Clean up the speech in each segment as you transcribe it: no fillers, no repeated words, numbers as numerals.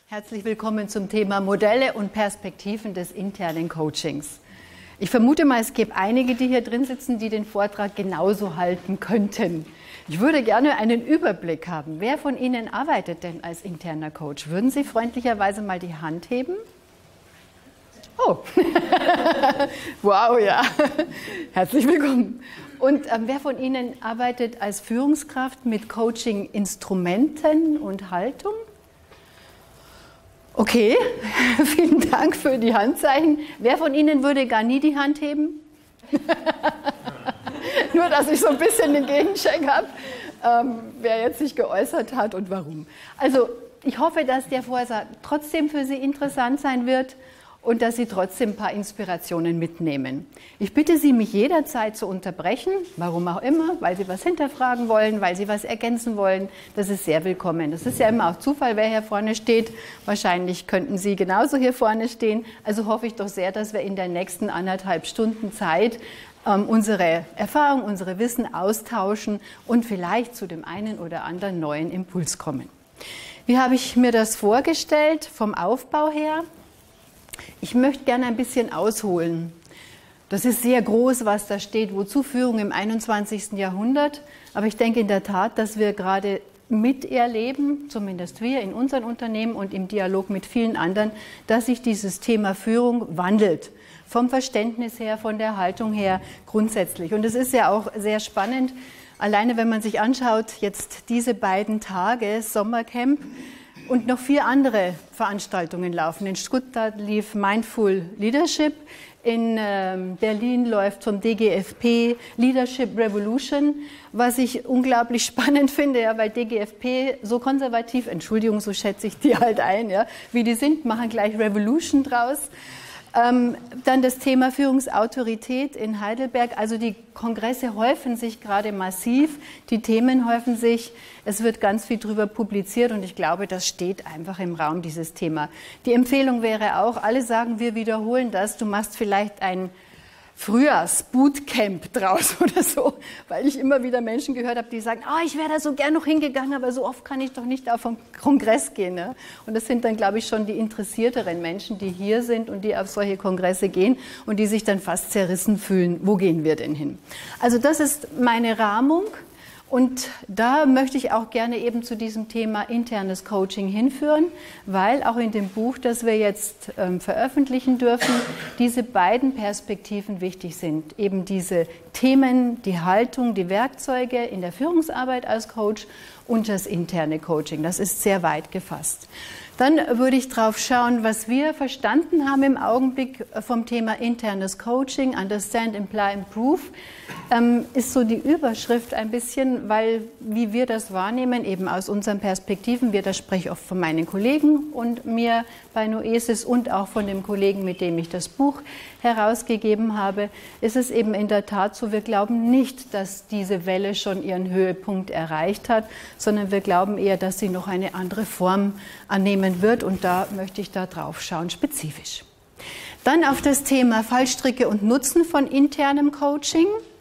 Herzlich willkommen zum Thema Modelle und Perspektiven des internen Coachings. Ich vermute mal, es gibt einige, die hier drin sitzen, die den Vortrag genauso halten könnten. Ich würde gerne einen Überblick haben. Wer von Ihnen arbeitet denn als interner Coach? Würden Sie freundlicherweise mal die Hand heben? Oh, wow, ja. Herzlich willkommen. Und wer von Ihnen arbeitet als Führungskraft mit Coaching-Instrumenten und Haltung? Okay, vielen Dank für die Handzeichen. Wer von Ihnen würde gar nie die Hand heben? Nur, dass ich so ein bisschen den Gegencheck habe, wer jetzt sich geäußert hat und warum. Also, ich hoffe, dass der Vortrag trotzdem für Sie interessant sein wird und dass Sie trotzdem ein paar Inspirationen mitnehmen. Ich bitte Sie, mich jederzeit zu unterbrechen, warum auch immer, weil Sie was hinterfragen wollen, weil Sie was ergänzen wollen. Das ist sehr willkommen. Das ist ja immer auch Zufall, wer hier vorne steht. Wahrscheinlich könnten Sie genauso hier vorne stehen. Also hoffe ich doch sehr, dass wir in der nächsten 1,5 Stunden Zeit unsere Erfahrung, unsere Wissen austauschen und vielleicht zu dem einen oder anderen neuen Impuls kommen. Wie habe ich mir das vorgestellt vom Aufbau her? Ich möchte gerne ein bisschen ausholen. Das ist sehr groß, was da steht, wozu Führung im 21. Jahrhundert. Aber ich denke in der Tat, dass wir gerade miterleben, zumindest wir in unseren Unternehmen und im Dialog mit vielen anderen, dass sich dieses Thema Führung wandelt. Vom Verständnis her, von der Haltung her grundsätzlich. Und es ist ja auch sehr spannend, alleine wenn man sich anschaut, jetzt diese beiden Tage, Sommercamp, und noch 4 andere Veranstaltungen laufen. In Stuttgart lief Mindful Leadership, in Berlin läuft vom DGFP Leadership Revolution, was ich unglaublich spannend finde, ja, weil DGFP so konservativ, Entschuldigung, so schätze ich die halt ein, ja, wie die sind, machen gleich Revolution draus. Dann das Thema Führungsautorität in Heidelberg. Also die Kongresse häufen sich gerade massiv, die Themen häufen sich, es wird ganz viel darüber publiziert und ich glaube, das steht einfach im Raum, dieses Thema. Die Empfehlung wäre auch, alle sagen, wir wiederholen das, du machst vielleicht ein Frühjahrs-Bootcamp draus oder so, weil ich immer wieder Menschen gehört habe, die sagen, ich wäre da so gern noch hingegangen, aber so oft kann ich doch nicht auf einen Kongress gehen. Ne? Und das sind dann, glaube ich, schon die interessierteren Menschen, die hier sind und die auf solche Kongresse gehen und die sich dann fast zerrissen fühlen, wo gehen wir denn hin? Also das ist meine Rahmung. Und da möchte ich auch gerne eben zu diesem Thema internes Coaching hinführen, weil auch in dem Buch, das wir jetzt veröffentlichen dürfen, diese beiden Perspektiven wichtig sind. Eben diese Themen, die Haltung, die Werkzeuge in der Führungsarbeit als Coach und das interne Coaching. Das ist sehr weit gefasst. Dann würde ich drauf schauen, was wir verstanden haben im Augenblick vom Thema internes Coaching, Understand, Imply, Improve, ist so die Überschrift ein bisschen, weil wie wir das wahrnehmen, eben aus unseren Perspektiven, das spreche ich oft von meinen Kollegen und mir bei Noesis und auch von dem Kollegen, mit dem ich das Buch herausgegeben habe, ist es eben in der Tat so, wir glauben nicht, dass diese Welle schon ihren Höhepunkt erreicht hat, sondern wir glauben eher, dass sie noch eine andere Form annehmen wird und da möchte ich da drauf schauen, spezifisch. Dann auf das Thema Fallstricke und Nutzen von internem Coaching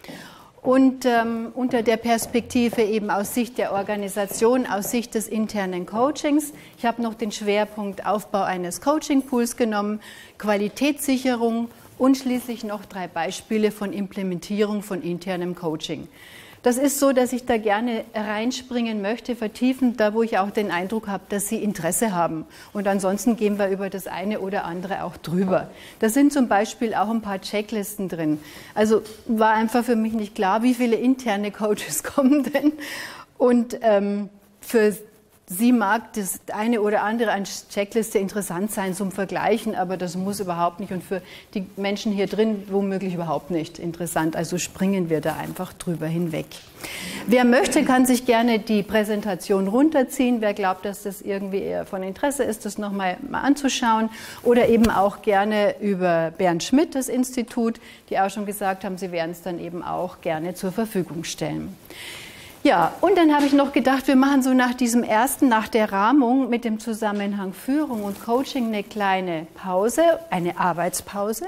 und unter der Perspektive eben aus Sicht der Organisation, aus Sicht des internen Coachings. Ich habe noch den Schwerpunkt Aufbau eines Coaching-Pools genommen, Qualitätssicherung und schließlich noch 3 Beispiele von Implementierung von internem Coaching. Das ist so, dass ich da gerne reinspringen möchte, vertiefen, da wo ich auch den Eindruck habe, dass Sie Interesse haben. Und ansonsten gehen wir über das eine oder andere auch drüber. Da sind zum Beispiel auch ein paar Checklisten drin. Also war einfach für mich nicht klar, wie viele interne Coaches kommen denn. Und für Sie mag das eine oder andere an Checkliste interessant sein zum Vergleichen, aber das muss überhaupt nicht und für die Menschen hier drin womöglich überhaupt nicht interessant. Also springen wir da einfach drüber hinweg. Wer möchte, kann sich gerne die Präsentation runterziehen. Wer glaubt, dass das irgendwie eher von Interesse ist, das nochmal anzuschauen. Oder eben auch gerne über Bernd Schmidt, das Institut, die auch schon gesagt haben, sie werden es dann eben auch gerne zur Verfügung stellen. Ja, und dann habe ich noch gedacht, wir machen so nach der Rahmung mit dem Zusammenhang Führung und Coaching eine kleine Pause, eine Arbeitspause.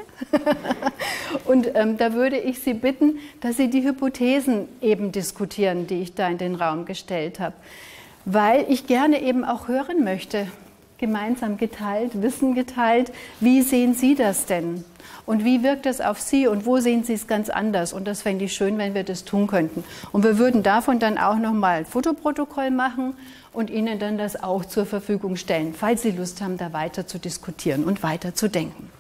Und da würde ich Sie bitten, dass Sie die Hypothesen eben diskutieren, die ich da in den Raum gestellt habe. Weil ich gerne eben auch hören möchte, gemeinsam geteilt, Wissen geteilt. Wie sehen Sie das denn? Und wie wirkt das auf Sie und wo sehen Sie es ganz anders? Und das fände ich schön, wenn wir das tun könnten. Und wir würden davon dann auch nochmal ein Fotoprotokoll machen und Ihnen dann das auch zur Verfügung stellen, falls Sie Lust haben, da weiter zu diskutieren und weiter zu denken.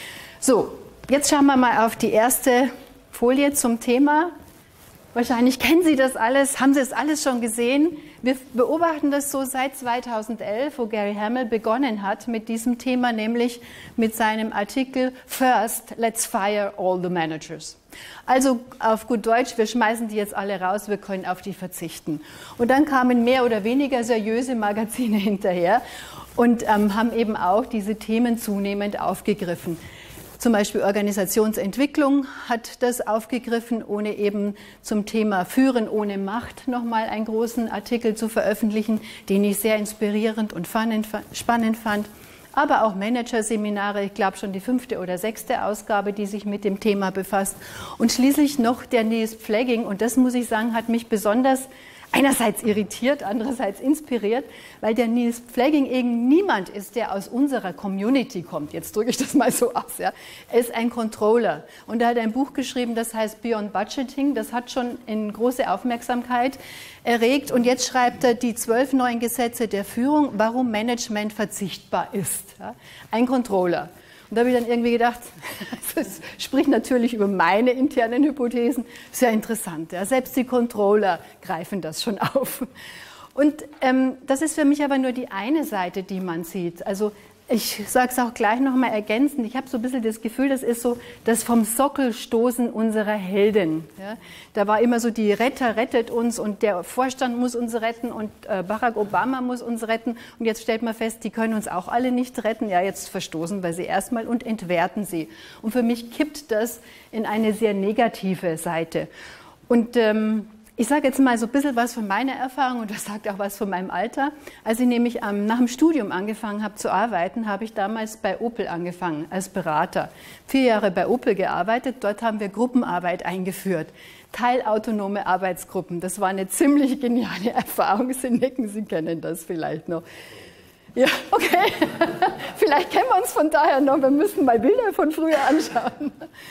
So, jetzt schauen wir mal auf die erste Folie zum Thema. Wahrscheinlich kennen Sie das alles, haben Sie das alles schon gesehen. Wir beobachten das so seit 2011, wo Gary Hamel begonnen hat mit diesem Thema, nämlich mit seinem Artikel First, let's fire all the managers. Also auf gut Deutsch, wir schmeißen die jetzt alle raus, wir können auf die verzichten. Und dann kamen mehr oder weniger seriöse Magazine hinterher und haben eben auch diese Themen zunehmend aufgegriffen. Zum Beispiel Organisationsentwicklung hat das aufgegriffen, ohne eben zum Thema Führen ohne Macht nochmal einen großen Artikel zu veröffentlichen, den ich sehr inspirierend und spannend fand. Aber auch Managerseminare, ich glaube schon die 5. oder 6. Ausgabe, die sich mit dem Thema befasst. Und schließlich noch der Nils Pflegging, und das muss ich sagen, hat mich besonders einerseits irritiert, andererseits inspiriert, weil der Nils Pflegging eben niemand ist, der aus unserer Community kommt. Jetzt drücke ich das mal so aus. Ja. Er ist ein Controller und er hat ein Buch geschrieben, das heißt Beyond Budgeting. Das hat schon eine große Aufmerksamkeit erregt. Und jetzt schreibt er die 12 neuen Gesetze der Führung, warum Management verzichtbar ist. Ja. Ein Controller. Und da habe ich dann irgendwie gedacht, das spricht natürlich über meine internen Hypothesen, sehr interessant. Ja. Selbst die Controller greifen das schon auf. Und das ist für mich aber nur die eine Seite, die man sieht. Also ich sage es auch gleich nochmal ergänzend. Ich habe so ein bisschen das Gefühl, das ist so das vom Sockel stoßen unserer Helden. Ja. Da war immer so, die Retter rettet uns und der Vorstand muss uns retten und Barack Obama muss uns retten. Und jetzt stellt man fest, die können uns auch alle nicht retten. Ja, jetzt verstoßen wir sie erstmal und entwerten sie. Und für mich kippt das in eine sehr negative Seite. Und ich sage jetzt mal so ein bisschen was von meiner Erfahrung und das sagt auch was von meinem Alter. Als ich nämlich nach dem Studium angefangen habe zu arbeiten, habe ich damals bei Opel angefangen als Berater. 4 Jahre bei Opel gearbeitet, dort haben wir Gruppenarbeit eingeführt. Teilautonome Arbeitsgruppen, das war eine ziemlich geniale Erfahrung. Sie nicken, Sie kennen das vielleicht noch. Ja, okay. Vielleicht kennen wir uns von daher noch, wir müssen mal Bilder von früher anschauen.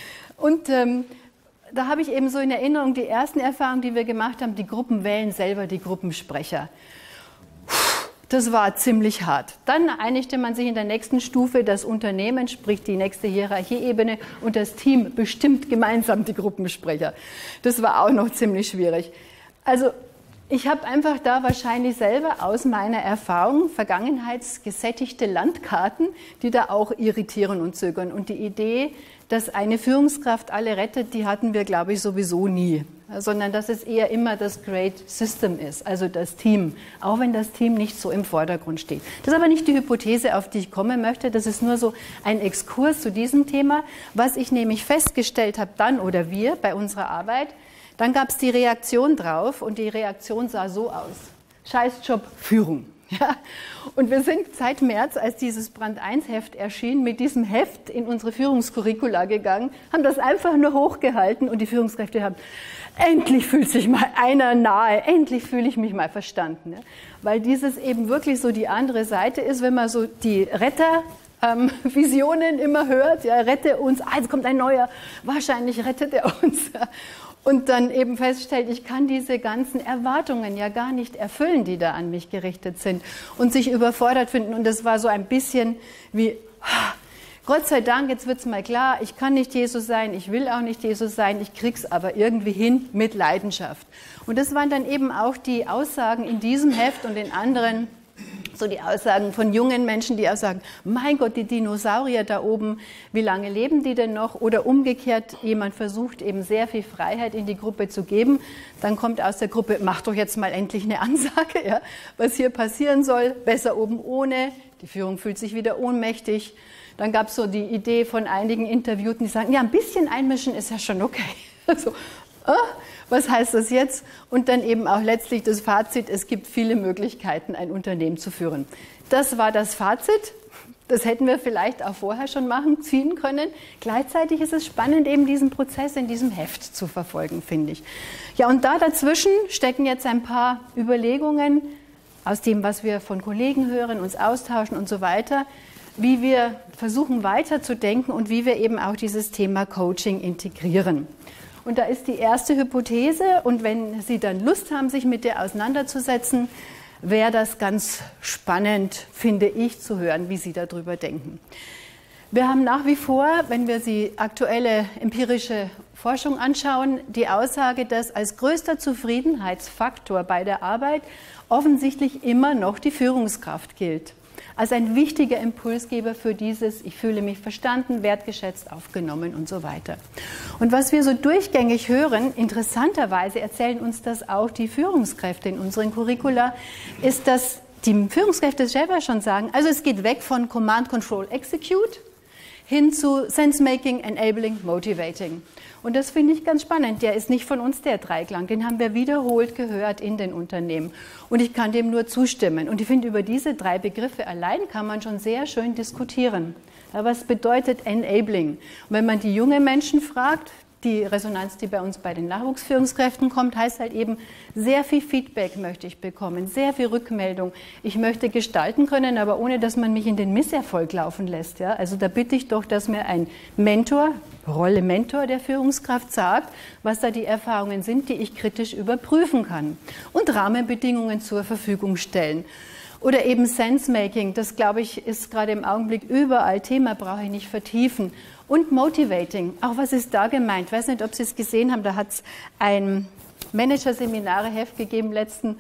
Und da habe ich eben so in Erinnerung die ersten Erfahrungen, die wir gemacht haben, die Gruppen wählen selber die Gruppensprecher. Das war ziemlich hart. Dann einigte man sich in der nächsten Stufe, das Unternehmen, sprich die nächste Hierarchieebene und das Team bestimmt gemeinsam die Gruppensprecher. Das war auch noch ziemlich schwierig. Also ich habe einfach da wahrscheinlich selber aus meiner Erfahrung vergangenheitsgesättigte Landkarten, die da auch irritieren und zögern. Und die Idee, dass eine Führungskraft alle rettet, die hatten wir, glaube ich, sowieso nie. Sondern dass es eher immer das Great System ist, also das Team, auch wenn das Team nicht so im Vordergrund steht. Das ist aber nicht die Hypothese, auf die ich kommen möchte. Das ist nur so ein Exkurs zu diesem Thema. Was ich nämlich festgestellt habe dann oder wir bei unserer Arbeit, dann gab es die Reaktion drauf und die Reaktion sah so aus. Scheißjob, Führung. Ja. Und wir sind seit März, als dieses Brand 1 Heft erschien, mit diesem Heft in unsere Führungskurricula gegangen, haben das einfach nur hochgehalten und die Führungskräfte haben, endlich fühlt sich mal einer nahe, endlich fühle ich mich mal verstanden. Ja. Weil dieses eben wirklich so die andere Seite ist, wenn man so die Retter-Visionen immer hört, ja, rette uns, jetzt kommt ein neuer, wahrscheinlich rettet er uns. Ja. Und dann eben feststellt, ich kann diese ganzen Erwartungen ja gar nicht erfüllen, die da an mich gerichtet sind und sich überfordert finden. Und das war so ein bisschen wie, Gott sei Dank, jetzt wird's mal klar, ich kann nicht Jesus sein, ich will auch nicht Jesus sein, ich krieg's aber irgendwie hin mit Leidenschaft. Und das waren dann eben auch die Aussagen in diesem Heft und in anderen, so die Aussagen von jungen Menschen, die auch sagen, mein Gott, die Dinosaurier da oben, wie lange leben die denn noch? Oder umgekehrt, jemand versucht eben sehr viel Freiheit in die Gruppe zu geben. Dann kommt aus der Gruppe, mach doch jetzt mal endlich eine Ansage, ja, was hier passieren soll. Besser oben ohne. Die Führung fühlt sich wieder ohnmächtig. Dann gab es so die Idee von einigen Interviewten, die sagen, ja, ein bisschen einmischen ist ja schon okay. Also, was heißt das jetzt? Und dann eben auch letztlich das Fazit, es gibt viele Möglichkeiten, ein Unternehmen zu führen. Das war das Fazit. Das hätten wir vielleicht auch vorher schon ziehen können. Gleichzeitig ist es spannend, eben diesen Prozess in diesem Heft zu verfolgen, finde ich. Ja, und da dazwischen stecken jetzt ein paar Überlegungen. aus dem, was wir von Kollegen hören, uns austauschen und so weiter, wie wir versuchen weiterzudenken und wie wir eben auch dieses Thema Coaching integrieren. Und da ist die erste Hypothese, und wenn Sie dann Lust haben, sich mit der auseinanderzusetzen, wäre das ganz spannend, finde ich, zu hören, wie Sie darüber denken. Wir haben nach wie vor, wenn wir die aktuelle empirische Forschung anschauen, die Aussage, dass als größter Zufriedenheitsfaktor bei der Arbeit offensichtlich immer noch die Führungskraft gilt. Als ein wichtiger Impulsgeber für dieses, ich fühle mich verstanden, wertgeschätzt, aufgenommen und so weiter. Und was wir so durchgängig hören, interessanterweise erzählen uns das auch die Führungskräfte in unseren Curricula, ist, dass die Führungskräfte selber schon sagen, also es geht weg von Command, Control, Execute hin zu Sense-Making, Enabling, Motivating. Und das finde ich ganz spannend. Der ist nicht von uns, der Dreiklang. Den haben wir wiederholt gehört in den Unternehmen. Und ich kann dem nur zustimmen. Und ich finde, über diese 3 Begriffe allein kann man schon sehr schön diskutieren. Ja, was bedeutet Enabling? Und wenn man die jungen Menschen fragt, die Resonanz, die bei uns bei den Nachwuchsführungskräften kommt, heißt halt eben, sehr viel Feedback möchte ich bekommen, sehr viel Rückmeldung. Ich möchte gestalten können, aber ohne, dass man mich in den Misserfolg laufen lässt. Ja? Also da bitte ich doch, dass mir ein Mentor, Rolle Mentor der Führungskraft sagt, was da die Erfahrungen sind, die ich kritisch überprüfen kann und Rahmenbedingungen zur Verfügung stellen. Oder eben Sense-Making, das glaube ich ist gerade im Augenblick überall Thema, brauche ich nicht vertiefen. Und Motivating, auch was ist da gemeint? Ich weiß nicht, ob Sie es gesehen haben, da hat es ein Managerseminare-Heft gegeben letzten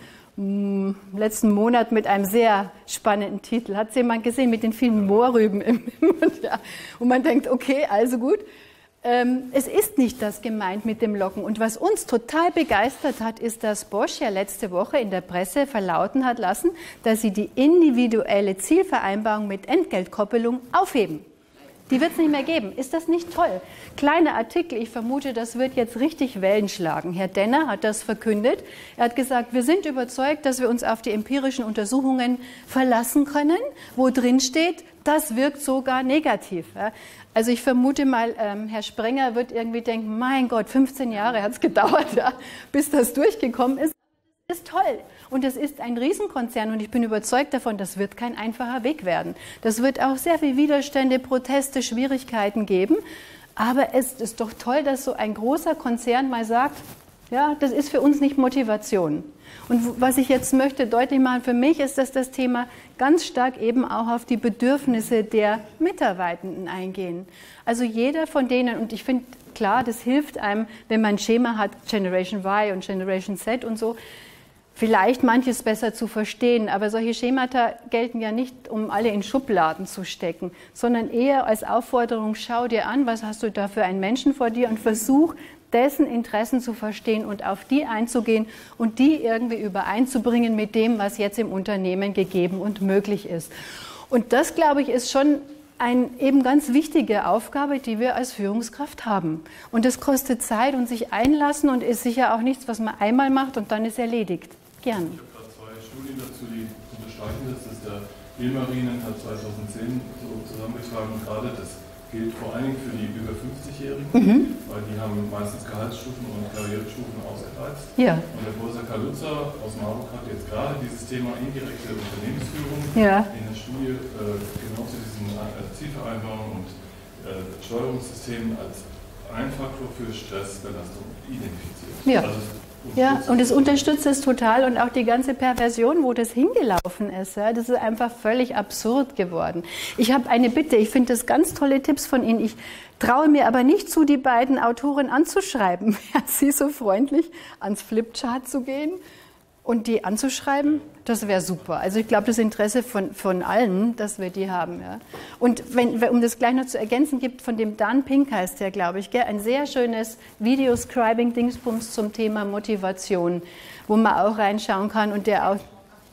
Monat mit einem sehr spannenden Titel. Hat es jemand gesehen mit den vielen Mohrrüben im Mund? Ja. Und man denkt, okay, also gut. Es ist nicht das gemeint mit dem Locken. Und was uns total begeistert hat, ist, dass Bosch ja letzte Woche in der Presse verlauten hat lassen, dass sie die individuelle Zielvereinbarung mit Entgeltkoppelung aufheben. Die wird es nicht mehr geben. Ist das nicht toll? Kleiner Artikel, ich vermute, das wird jetzt richtig Wellen schlagen. Herr Denner hat das verkündet. Er hat gesagt, wir sind überzeugt, dass wir uns auf die empirischen Untersuchungen verlassen können, wo drin steht, das wirkt sogar negativ. Also ich vermute mal, Herr Sprenger wird irgendwie denken, mein Gott, 15 Jahre hat es gedauert, bis das durchgekommen ist. Das ist toll. Und das ist ein Riesenkonzern und ich bin überzeugt davon, das wird kein einfacher Weg werden. Das wird auch sehr viel Widerstände, Proteste, Schwierigkeiten geben. Aber es ist doch toll, dass so ein großer Konzern mal sagt, ja, das ist für uns nicht Motivation. Und was ich jetzt möchte deutlich machen für mich, ist, dass das Thema ganz stark eben auch auf die Bedürfnisse der Mitarbeitenden eingehen. Also jeder von denen, und ich finde, klar, das hilft einem, wenn man ein Schema hat, Generation Y und Generation Z und so, vielleicht manches besser zu verstehen, aber solche Schemata gelten ja nicht, um alle in Schubladen zu stecken, sondern eher als Aufforderung, schau dir an, was hast du da für einen Menschen vor dir und versuch, dessen Interessen zu verstehen und auf die einzugehen und die irgendwie übereinzubringen mit dem, was jetzt im Unternehmen gegeben und möglich ist. Und das, glaube ich, ist schon eine eben ganz wichtige Aufgabe, die wir als Führungskraft haben. Und das kostet Zeit und sich einlassen und ist sicher auch nichts, was man einmal macht und dann ist erledigt. Gern. Ich habe gerade 2 Studien dazu, die unterstreichen das. Das ist der Ilmarinen hat 2010 so zusammengetragen. Gerade das gilt vor allen Dingen für die über 50-Jährigen, weil die haben meistens Gehaltsstufen und Karrierestufen ausgereizt. Ja. Und der Professor Kaluza aus Marburg hat jetzt gerade dieses Thema indirekte Unternehmensführung in der Studie genau zu diesen Zielvereinbarungen und Steuerungssystemen als ein Faktor für Stressbelastung identifiziert. Ja. Ja, und es unterstützt es total und auch die ganze Perversion, wo das hingelaufen ist. Ja, das ist einfach völlig absurd geworden. Ich habe eine Bitte, ich finde das ganz tolle Tipps von Ihnen. Ich traue mir aber nicht zu, die beiden Autoren anzuschreiben. Wären Sie so freundlich, ans Flipchart zu gehen und die anzuschreiben? Das wäre super. Also ich glaube, das Interesse von allen, dass wir die haben. Ja. Und um das gleich noch zu ergänzen, gibt von dem Dan Pink, heißt der, glaube ich, ein sehr schönes Video-Scribing-Dingsbums zum Thema Motivation, wo man auch reinschauen kann und der auch...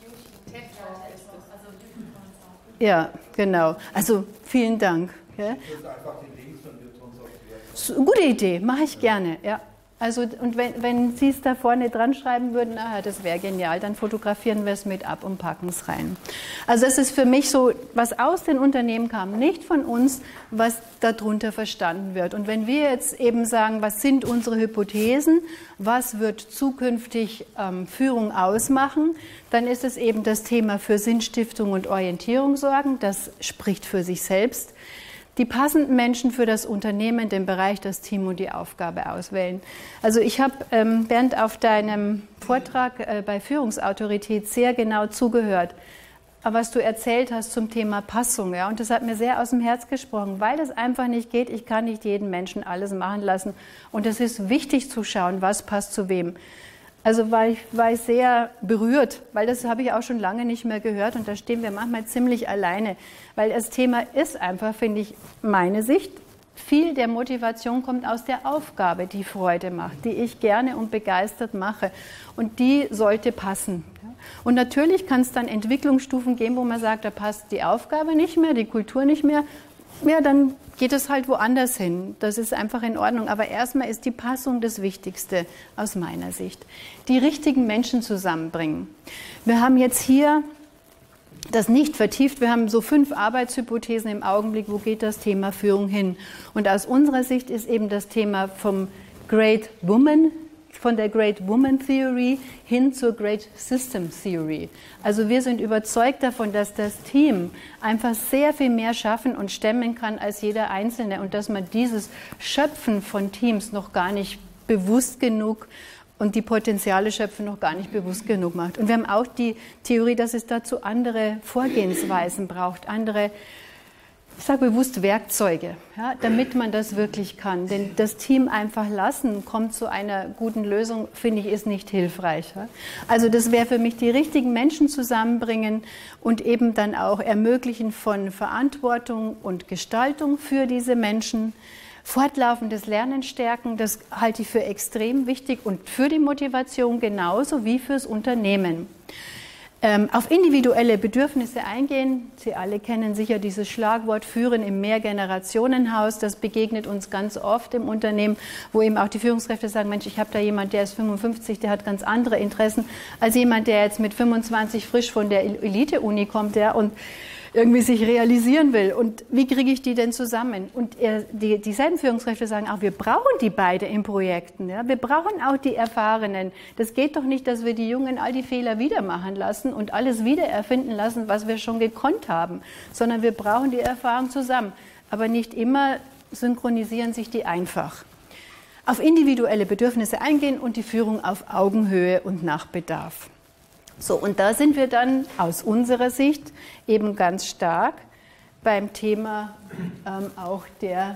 Ja, genau. Also vielen Dank. Ja. Gute Idee, mache ich gerne. Ja. Also, und wenn Sie es da vorne dran schreiben würden, das wäre genial, dann fotografieren wir es mit ab und packen es rein. Also das ist für mich so, was aus den Unternehmen kam, nicht von uns, was darunter verstanden wird. Und wenn wir jetzt eben sagen, was sind unsere Hypothesen, was wird zukünftig Führung ausmachen, dann ist es eben das Thema für Sinnstiftung und Orientierung sorgen, das spricht für sich selbst. Die passenden Menschen für das Unternehmen, den Bereich, das Team und die Aufgabe auswählen. Also ich habe, Bernd, auf deinem Vortrag bei Führungsautorität sehr genau zugehört, was du erzählt hast zum Thema Passung. Ja? Und das hat mir sehr aus dem Herz gesprochen, weil es einfach nicht geht. Ich kann nicht jeden Menschen alles machen lassen. Und es ist wichtig zu schauen, was passt zu wem. Also war ich sehr berührt, weil das habe ich auch schon lange nicht mehr gehört und da stehen wir manchmal ziemlich alleine, weil das Thema ist einfach, finde ich, meine Sicht, viel der Motivation kommt aus der Aufgabe, die Freude macht, die ich gerne und begeistert mache und die sollte passen. Und natürlich kann es dann Entwicklungsstufen geben, wo man sagt, da passt die Aufgabe nicht mehr, die Kultur nicht mehr. Ja, dann geht es halt woanders hin. Das ist einfach in Ordnung. Aber erstmal ist die Passung das Wichtigste aus meiner Sicht. Die richtigen Menschen zusammenbringen. Wir haben jetzt hier das nicht vertieft. Wir haben so 5 Arbeitshypothesen im Augenblick. Wo geht das Thema Führung hin? Und aus unserer Sicht ist eben das Thema von der Great Woman Theory hin zur Great System Theory. Also wir sind überzeugt davon, dass das Team einfach sehr viel mehr schaffen und stemmen kann als jeder Einzelne und dass man dieses Schöpfen von Teams noch gar nicht bewusst genug und die Potenziale schöpfen noch gar nicht bewusst genug macht. Und wir haben auch die Theorie, dass es dazu andere Vorgehensweisen braucht, andere, ich sage bewusst Werkzeuge, ja, damit man das wirklich kann. Denn das Team einfach lassen, kommt zu einer guten Lösung, finde ich, ist nicht hilfreich. Ja. Also das wäre für mich, die richtigen Menschen zusammenbringen und eben dann auch ermöglichen von Verantwortung und Gestaltung für diese Menschen. Fortlaufendes Lernen stärken, das halte ich für extrem wichtig und für die Motivation genauso wie fürs Unternehmen. Auf individuelle Bedürfnisse eingehen. Sie alle kennen sicher dieses Schlagwort Führen im Mehrgenerationenhaus. Das begegnet uns ganz oft im Unternehmen, wo eben auch die Führungskräfte sagen, Mensch, ich habe da jemand, der ist 55, der hat ganz andere Interessen als jemand, der jetzt mit 25 frisch von der Elite-Uni kommt, ja, und irgendwie sich realisieren will. Und wie kriege ich die denn zusammen? Und dieselben Führungskräfte sagen auch, wir brauchen die beide in Projekten. Ja? Wir brauchen auch die Erfahrenen. Das geht doch nicht, dass wir die Jungen all die Fehler wieder machen lassen und alles wieder erfinden lassen, was wir schon gekonnt haben, sondern wir brauchen die Erfahrung zusammen. Aber nicht immer synchronisieren sich die einfach. Auf individuelle Bedürfnisse eingehen und die Führung auf Augenhöhe und nach Bedarf. So, und da sind wir dann aus unserer Sicht eben ganz stark beim Thema auch der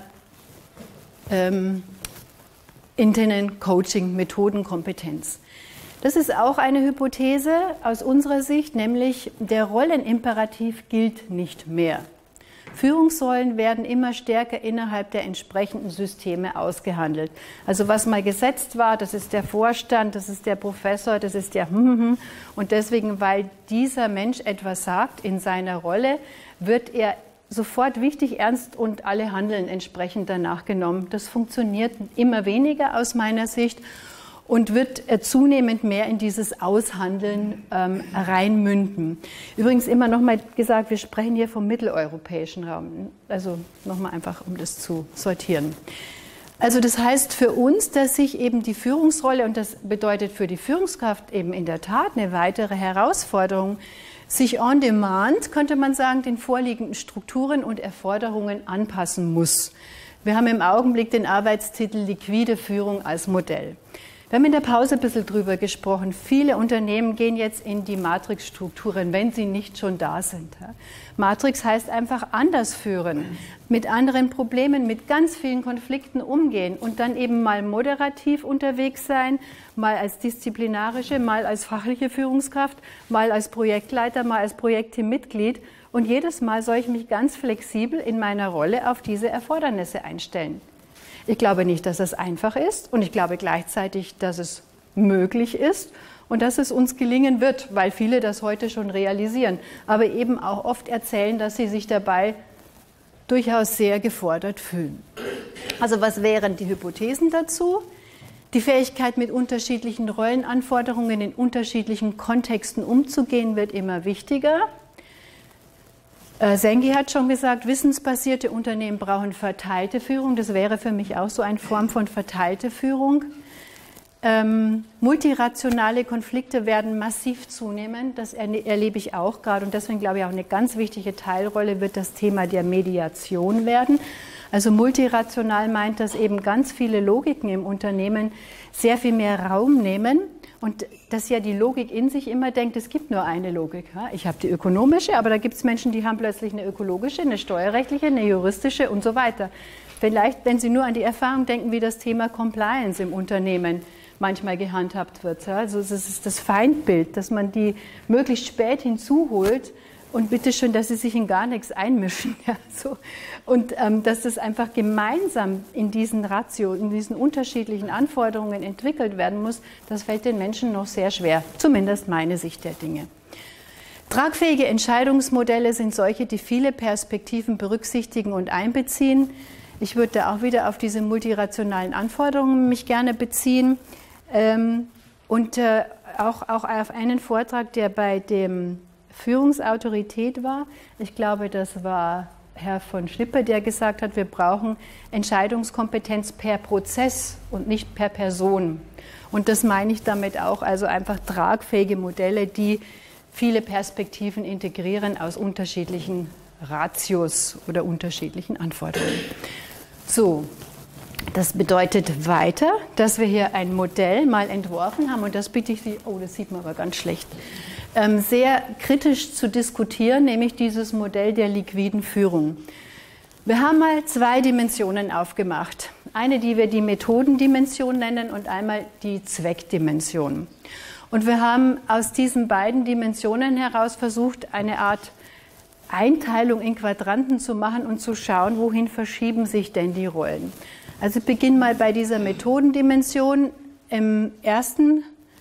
internen Coaching-Methodenkompetenz. Das ist auch eine Hypothese aus unserer Sicht, nämlich der Rollenimperativ gilt nicht mehr. Führungsrollen werden immer stärker innerhalb der entsprechenden Systeme ausgehandelt. Also was mal gesetzt war, das ist der Vorstand, das ist der Professor, das ist der Und deswegen, weil dieser Mensch etwas sagt in seiner Rolle, wird er sofort wichtig, ernst und alle handeln entsprechend danach genommen. Das funktioniert immer weniger aus meiner Sicht und wird zunehmend mehr in dieses Aushandeln reinmünden. Übrigens immer noch mal gesagt, wir sprechen hier vom mitteleuropäischen Raum. Also nochmal einfach, um das zu sortieren. Also das heißt für uns, dass sich eben die Führungsrolle, und das bedeutet für die Führungskraft eben in der Tat eine weitere Herausforderung, sich on demand, könnte man sagen, den vorliegenden Strukturen und Erforderungen anpassen muss. Wir haben im Augenblick den Arbeitstitel Liquide Führung als Modell. Wir haben in der Pause ein bisschen drüber gesprochen. Viele Unternehmen gehen jetzt in die Matrixstrukturen, wenn sie nicht schon da sind. Matrix heißt einfach anders führen, mit anderen Problemen, mit ganz vielen Konflikten umgehen und dann eben mal moderativ unterwegs sein, mal als disziplinarische, mal als fachliche Führungskraft, mal als Projektleiter, mal als Projektteammitglied. Und jedes Mal soll ich mich ganz flexibel in meiner Rolle auf diese Erfordernisse einstellen. Ich glaube nicht, dass das einfach ist und ich glaube gleichzeitig, dass es möglich ist und dass es uns gelingen wird, weil viele das heute schon realisieren, aber eben auch oft erzählen, dass sie sich dabei durchaus sehr gefordert fühlen. Also was wären die Hypothesen dazu? Die Fähigkeit, mit unterschiedlichen Rollenanforderungen in unterschiedlichen Kontexten umzugehen, wird immer wichtiger. Sengi hat schon gesagt, wissensbasierte Unternehmen brauchen verteilte Führung. Das wäre für mich auch so eine Form von verteilte Führung. Multirationale Konflikte werden massiv zunehmen. Das erlebe ich auch gerade. Und deswegen glaube ich, auch eine ganz wichtige Teilrolle wird das Thema der Mediation werden. Also multirational meint, dass eben ganz viele Logiken im Unternehmen sehr viel mehr Raum nehmen. Und dass ja die Logik in sich immer denkt, es gibt nur eine Logik. Ich habe die ökonomische, aber da gibt es Menschen, die haben plötzlich eine ökologische, eine steuerrechtliche, eine juristische und so weiter. Vielleicht, wenn Sie nur an die Erfahrung denken, wie das Thema Compliance im Unternehmen manchmal gehandhabt wird. Also das ist das Feindbild, dass man die möglichst spät hinzuholt und bitteschön, dass sie sich in gar nichts einmischen. Ja, so. Und dass das einfach gemeinsam in diesen in diesen unterschiedlichen Anforderungen entwickelt werden muss, das fällt den Menschen noch sehr schwer, zumindest meine Sicht der Dinge. Tragfähige Entscheidungsmodelle sind solche, die viele Perspektiven berücksichtigen und einbeziehen. Ich würde da auch wieder auf diese multirationalen Anforderungen mich gerne beziehen und auch auf einen Vortrag, der bei dem Führungsautorität war. Ich glaube, das war Herr von Schlippe, der gesagt hat, wir brauchen Entscheidungskompetenz per Prozess und nicht per Person. Und das meine ich damit auch, also einfach tragfähige Modelle, die viele Perspektiven integrieren aus unterschiedlichen Ratios oder unterschiedlichen Anforderungen. So, das bedeutet weiter, dass wir hier ein Modell mal entworfen haben und das bitte ich Sie, oh, das sieht man aber ganz schlecht, sehr kritisch zu diskutieren, nämlich dieses Modell der liquiden Führung. Wir haben mal zwei Dimensionen aufgemacht. Eine, die wir die Methodendimension nennen und einmal die Zweckdimension. Und wir haben aus diesen beiden Dimensionen heraus versucht, eine Art Einteilung in Quadranten zu machen und zu schauen, wohin verschieben sich denn die Rollen. Also beginn mal bei dieser Methodendimension. Im ersten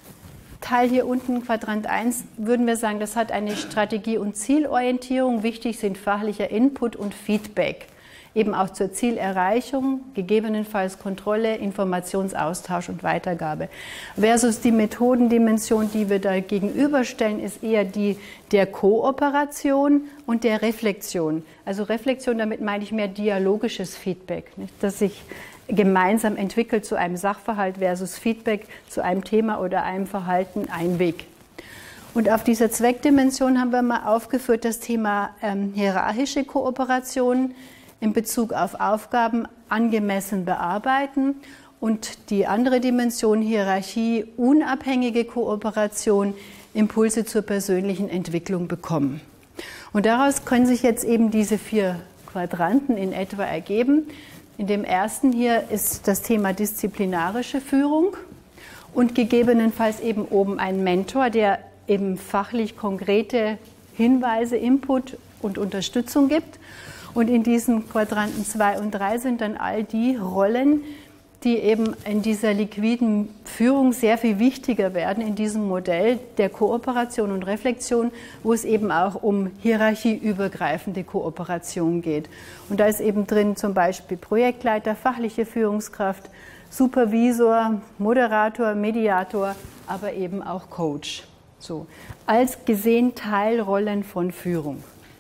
Teil hier unten, Quadrant 1, würden wir sagen, das hat eine Strategie- und Zielorientierung. Wichtig sind fachlicher Input und Feedback, eben auch zur Zielerreichung, gegebenenfalls Kontrolle, Informationsaustausch und Weitergabe. Versus die Methodendimension, die wir da gegenüberstellen, ist eher die der Kooperation und der Reflexion. Also Reflexion, damit meine ich mehr dialogisches Feedback, nicht? Dass sich gemeinsam entwickelt zu einem Sachverhalt versus Feedback zu einem Thema oder einem Verhalten, ein Weg. Und auf dieser Zweckdimension haben wir mal aufgeführt das Thema hierarchische Kooperation in Bezug auf Aufgaben angemessen bearbeiten und die andere Dimension Hierarchie, unabhängige Kooperation, Impulse zur persönlichen Entwicklung bekommen. Und daraus können sich jetzt eben diese 4 Quadranten in etwa ergeben. In dem ersten hier ist das Thema disziplinarische Führung und gegebenenfalls eben oben ein Mentor, der eben fachlich konkrete Hinweise, Input und Unterstützung gibt. Und in diesen Quadranten 2 und 3 sind dann all die Rollen, die eben in dieser liquiden Führung sehr viel wichtiger werden in diesem Modell der Kooperation und Reflexion, wo es eben auch um hierarchieübergreifende Kooperation geht. Und da ist eben drin zum Beispiel Projektleiter, fachliche Führungskraft, Supervisor, Moderator, Mediator, aber eben auch Coach. So, als gesehen Teilrollen von Führung.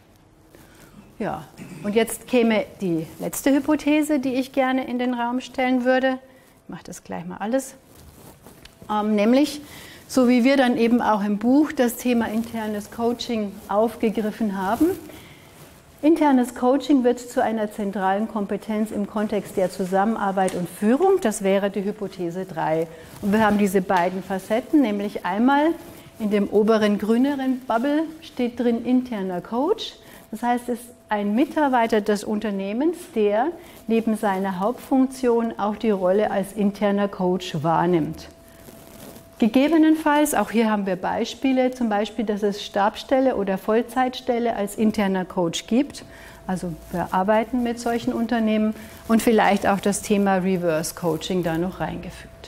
Ja, und jetzt käme die letzte Hypothese, die ich gerne in den Raum stellen würde. Ich mache das gleich mal alles. Nämlich, so wie wir dann eben auch im Buch das Thema internes Coaching aufgegriffen haben. Internes Coaching wird zu einer zentralen Kompetenz im Kontext der Zusammenarbeit und Führung. Das wäre die Hypothese 3. Und wir haben diese beiden Facetten, nämlich einmal in dem oberen grüneren Bubble steht drin interner Coach. Das heißt, es ist ein Mitarbeiter des Unternehmens, der neben seiner Hauptfunktion auch die Rolle als interner Coach wahrnimmt. Gegebenenfalls, auch hier haben wir Beispiele, zum Beispiel, dass es Stabsstelle oder Vollzeitstelle als interner Coach gibt. Also wir arbeiten mit solchen Unternehmen und vielleicht auch das Thema Reverse Coaching da noch reingefügt.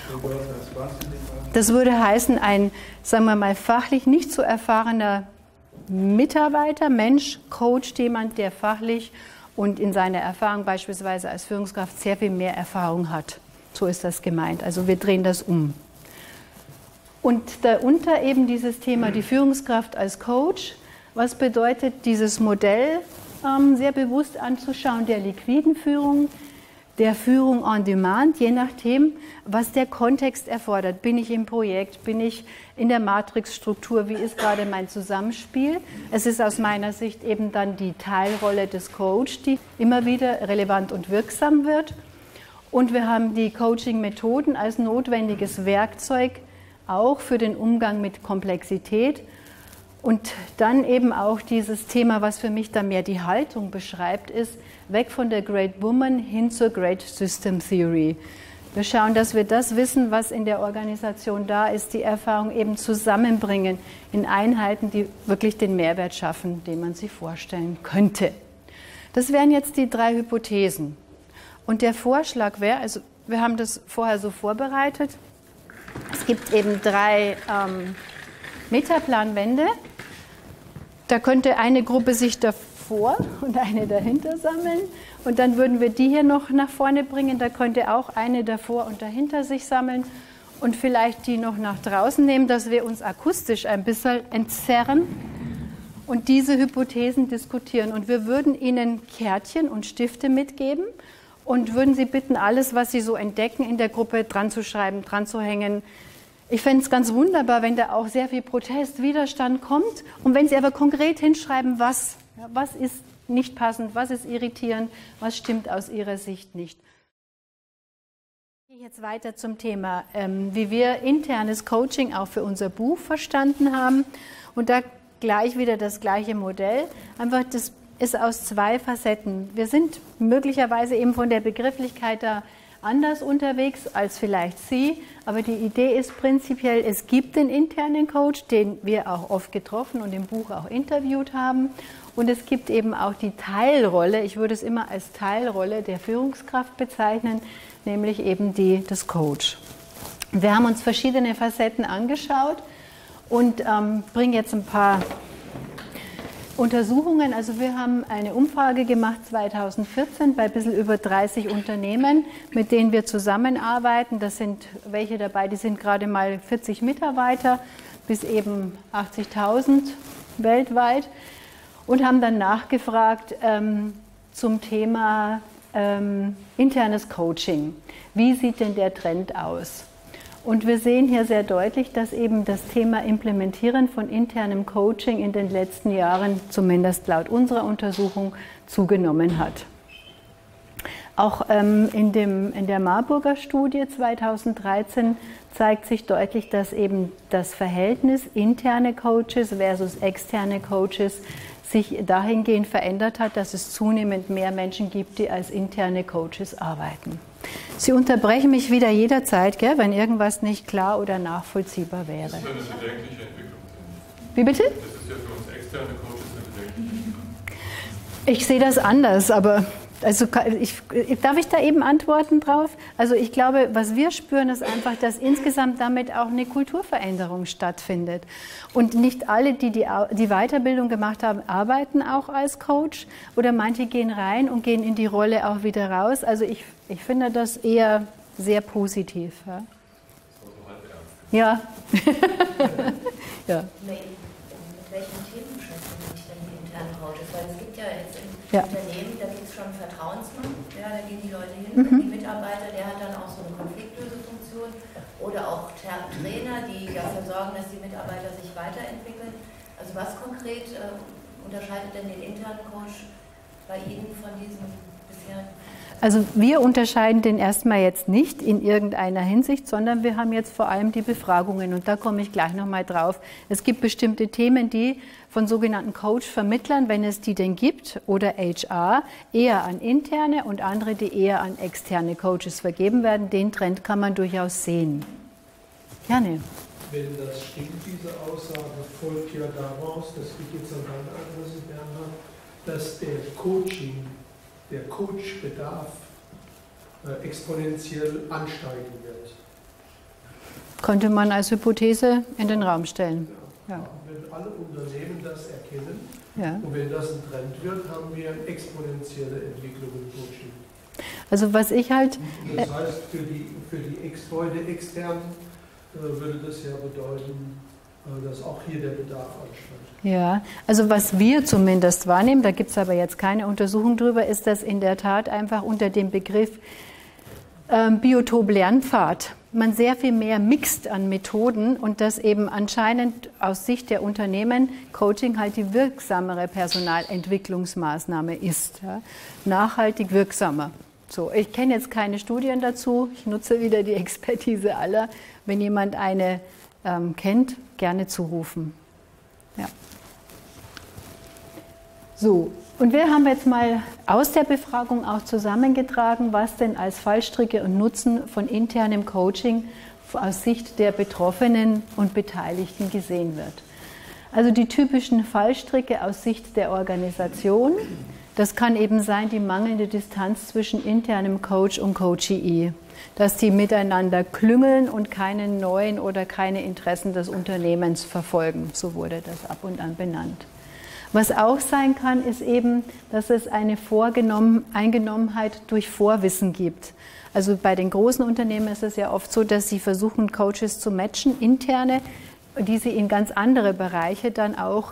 Das würde heißen, ein, sagen wir mal, fachlich nicht so erfahrener Mitarbeiter, Mensch, Coach, jemand, der fachlich und in seiner Erfahrung beispielsweise als Führungskraft sehr viel mehr Erfahrung hat So ist das gemeint. Also wir drehen das um. Und darunter eben dieses Thema die Führungskraft als Coach. Was bedeutet dieses Modell sehr bewusst anzuschauen, der liquiden Führung, der Führung on demand, je nachdem, was der Kontext erfordert. Bin ich im Projekt, bin ich in der Matrixstruktur, wie ist gerade mein Zusammenspiel? Es ist aus meiner Sicht eben dann die Teilrolle des Coach, die immer wieder relevant und wirksam wird. Und wir haben die Coaching-Methoden als notwendiges Werkzeug auch für den Umgang mit Komplexität. Und dann eben auch dieses Thema, was für mich dann mehr die Haltung beschreibt, ist weg von der Great Woman hin zur Great System Theory. Wir schauen, dass wir das Wissen, was in der Organisation da ist, die Erfahrung eben zusammenbringen in Einheiten, die wirklich den Mehrwert schaffen, den man sich vorstellen könnte. Das wären jetzt die 3 Hypothesen. Und der Vorschlag wäre, also wir haben das vorher so vorbereitet, es gibt eben 3 Metaplanwände. Da könnte eine Gruppe sich davor und eine dahinter sammeln. Und dann würden wir die hier noch nach vorne bringen. Da könnte auch eine davor und dahinter sich sammeln. Und vielleicht die noch nach draußen nehmen, dass wir uns akustisch ein bisschen entzerren und diese Hypothesen diskutieren. Und wir würden Ihnen Kärtchen und Stifte mitgeben und würden Sie bitten, alles, was Sie so entdecken, in der Gruppe dran zu schreiben, dran zu hängen. Ich fände es ganz wunderbar, wenn da auch sehr viel Protest, Widerstand kommt. Und wenn Sie aber konkret hinschreiben, was ist nicht passend, was ist irritierend, was stimmt aus Ihrer Sicht nicht. Ich gehe jetzt weiter zum Thema, wie wir internes Coaching auch für unser Buch verstanden haben. Und da gleich wieder das gleiche Modell. Einfach, das ist aus 2 Facetten. Wir sind möglicherweise eben von der Begrifflichkeit da anders unterwegs als vielleicht Sie, aber die Idee ist prinzipiell, es gibt den internen Coach, den wir auch oft getroffen und im Buch auch interviewt haben, und es gibt eben auch die Teilrolle, ich würde es immer als Teilrolle der Führungskraft bezeichnen, nämlich eben die des Coach. Wir haben uns verschiedene Facetten angeschaut und bringen jetzt ein paar Untersuchungen. Also wir haben eine Umfrage gemacht 2014 bei ein bisschen über 30 Unternehmen, mit denen wir zusammenarbeiten. Da sind welche dabei, die sind gerade mal 40 Mitarbeiter bis eben 80.000 weltweit und haben dann nachgefragt zum Thema internes Coaching. Wie sieht denn der Trend aus? Und wir sehen hier sehr deutlich, dass eben das Thema Implementieren von internem Coaching in den letzten Jahren, zumindest laut unserer Untersuchung, zugenommen hat. Auch in der Marburger Studie 2013 zeigt sich deutlich, dass eben das Verhältnis interne Coaches versus externe Coaches sich dahingehend verändert hat, dass es zunehmend mehr Menschen gibt, die als interne Coaches arbeiten. Sie unterbrechen mich wieder jederzeit, gell, wenn irgendwas nicht klar oder nachvollziehbar wäre. Das ist ja eine bedenkliche Entwicklung. Wie bitte? Das ist ja für uns externe Coaches eine bedenkliche Entwicklung. Ich sehe das anders, aber also darf ich da eben antworten drauf? Also ich glaube, was wir spüren, ist einfach, dass insgesamt damit auch eine Kulturveränderung stattfindet. Und nicht alle, die Weiterbildung gemacht haben, arbeiten auch als Coach oder manche gehen rein und gehen in die Rolle auch wieder raus. Also ich finde das eher sehr positiv. Ja. Ja. Mit welchen Themen beschäftigen sich denn die internen Coaches? Weil es gibt ja jetzt im Unternehmen, da gibt es schon Vertrauensmann, ja, da gehen die Leute hin, die Mitarbeiter, der hat dann auch so eine Konfliktlösefunktion, oder auch Trainer, die dafür sorgen, dass die Mitarbeiter sich weiterentwickeln. Also was konkret unterscheidet denn den internen Coach bei Ihnen von diesem bisherigen? Also wir unterscheiden den erstmal jetzt nicht in irgendeiner Hinsicht, sondern wir haben jetzt vor allem die Befragungen und da komme ich gleich nochmal drauf. Es gibt bestimmte Themen, die von sogenannten Coach-Vermittlern, wenn es die denn gibt, oder HR, eher an interne und andere, die eher an externe Coaches vergeben werden. Den Trend kann man durchaus sehen. Gerne. Wenn das stimmt, diese Aussage, folgt ja daraus, das liegt jetzt an deiner Adresse, Bernhard, dass der Coachbedarf exponentiell ansteigen wird. Könnte man als Hypothese in den Raum stellen. Ja. Wenn alle Unternehmen das erkennen und wenn das ein Trend wird, haben wir eine exponentielle Entwicklung im Coaching. Also was ich halt... Das heißt, für die externen würde das ja bedeuten, dass auch hier der Bedarf ansteigt. Ja, also was wir zumindest wahrnehmen, da gibt es aber jetzt keine Untersuchung drüber, ist, dass in der Tat einfach unter dem Begriff Biotop-Lernpfad man sehr viel mehr mixt an Methoden und dass eben anscheinend aus Sicht der Unternehmen Coaching halt die wirksamere Personalentwicklungsmaßnahme ist. Ja? Nachhaltig wirksamer. So, ich kenne jetzt keine Studien dazu, ich nutze wieder die Expertise aller. Wenn jemand eine kennt, gerne zurufen. Ja. So, und wir haben jetzt mal aus der Befragung auch zusammengetragen, was denn als Fallstricke und Nutzen von internem Coaching aus Sicht der Betroffenen und Beteiligten gesehen wird. Also die typischen Fallstricke aus Sicht der Organisation, das kann eben sein die mangelnde Distanz zwischen internem Coach und Coachee, dass die miteinander klüngeln und keine neuen oder keine Interessen des Unternehmens verfolgen. So wurde das ab und an benannt. Was auch sein kann, ist eben, dass es eine Eingenommenheit durch Vorwissen gibt. Also bei den großen Unternehmen ist es ja oft so, dass sie versuchen, Coaches zu matchen, interne, die sie in ganz andere Bereiche dann auch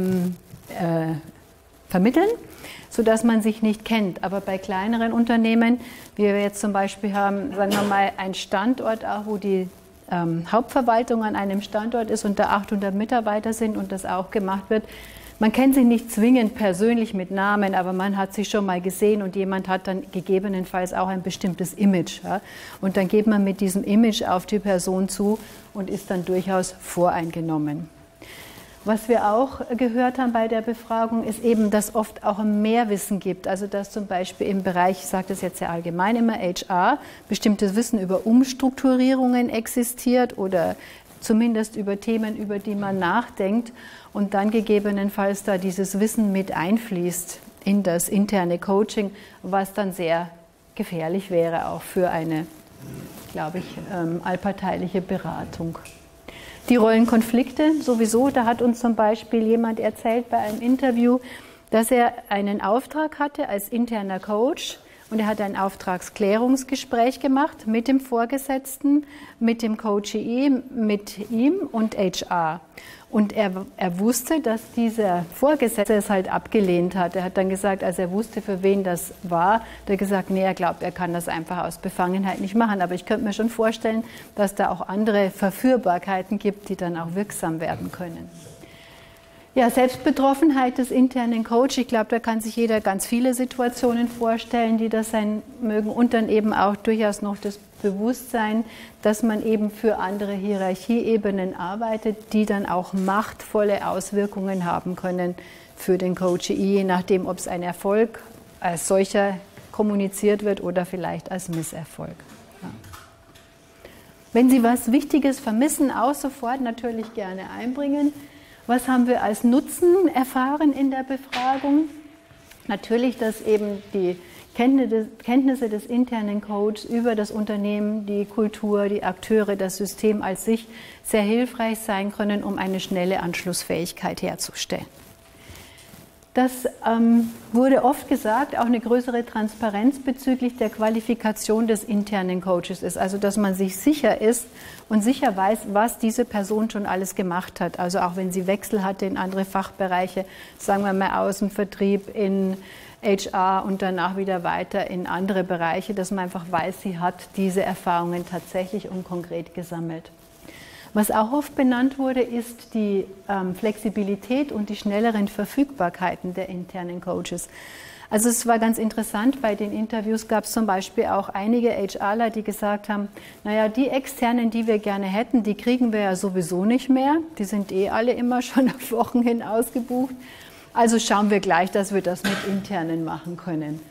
vermitteln, sodass man sich nicht kennt. Aber bei kleineren Unternehmen, wie wir jetzt zum Beispiel haben, sagen wir mal, einen Standort auch, wo die Hauptverwaltung an einem Standort ist und da 800 Mitarbeiter sind und das auch gemacht wird. Man kennt sich nicht zwingend persönlich mit Namen, aber man hat sich schon mal gesehen und jemand hat dann gegebenenfalls auch ein bestimmtes Image. Ja? Und dann geht man mit diesem Image auf die Person zu und ist dann durchaus voreingenommen. Was wir auch gehört haben bei der Befragung, ist eben, dass oft auch mehr Wissen gibt. Also dass zum Beispiel im Bereich, ich sage das jetzt sehr allgemein immer, HR, bestimmtes Wissen über Umstrukturierungen existiert oder zumindest über Themen, über die man nachdenkt und dann gegebenenfalls da dieses Wissen mit einfließt in das interne Coaching, was dann sehr gefährlich wäre auch für eine, glaube ich, allparteiliche Beratung. Die Rollenkonflikte sowieso, da hat uns zum Beispiel jemand erzählt bei einem Interview, dass er einen Auftrag hatte als interner Coach und er hat ein Auftragsklärungsgespräch gemacht mit dem Vorgesetzten, mit dem Coachee, mit ihm und HR. Und er wusste, dass dieser Vorgesetzte es halt abgelehnt hat. Er hat dann gesagt, als er wusste, für wen das war, hat er gesagt, nee, er glaubt, er kann das einfach aus Befangenheit nicht machen. Aber ich könnte mir schon vorstellen, dass da auch andere Verführbarkeiten gibt, die dann auch wirksam werden können. Ja, Selbstbetroffenheit des internen Coach, ich glaube, da kann sich jeder ganz viele Situationen vorstellen, die das sein mögen. Und dann eben auch durchaus noch das Bewusstsein, dass man eben für andere Hierarchieebenen arbeitet, die dann auch machtvolle Auswirkungen haben können für den Coach, je nachdem, ob es ein Erfolg als solcher kommuniziert wird oder vielleicht als Misserfolg. Ja. Wenn Sie was Wichtiges vermissen, auch sofort natürlich gerne einbringen. Was haben wir als Nutzen erfahren in der Befragung? Natürlich, dass eben die Kenntnisse des internen Coaches über das Unternehmen, die Kultur, die Akteure, das System als sich sehr hilfreich sein können, um eine schnelle Anschlussfähigkeit herzustellen. Das wurde oft gesagt, auch eine größere Transparenz bezüglich der Qualifikation des internen Coaches ist. Also, dass man sich sicher ist und sicher weiß, was diese Person schon alles gemacht hat. Also auch wenn sie Wechsel hatte in andere Fachbereiche, sagen wir mal Außenvertrieb, in HR und danach wieder weiter in andere Bereiche, dass man einfach weiß, sie hat diese Erfahrungen tatsächlich und konkret gesammelt. Was auch oft benannt wurde, ist die Flexibilität und die schnelleren Verfügbarkeiten der internen Coaches. Also es war ganz interessant, bei den Interviews gab es zum Beispiel auch einige HRler, die gesagt haben, naja, die Externen, die wir gerne hätten, die kriegen wir ja sowieso nicht mehr. Die sind alle immer schon auf Wochen hin ausgebucht. Also schauen wir gleich, dass wir das mit Internen machen können.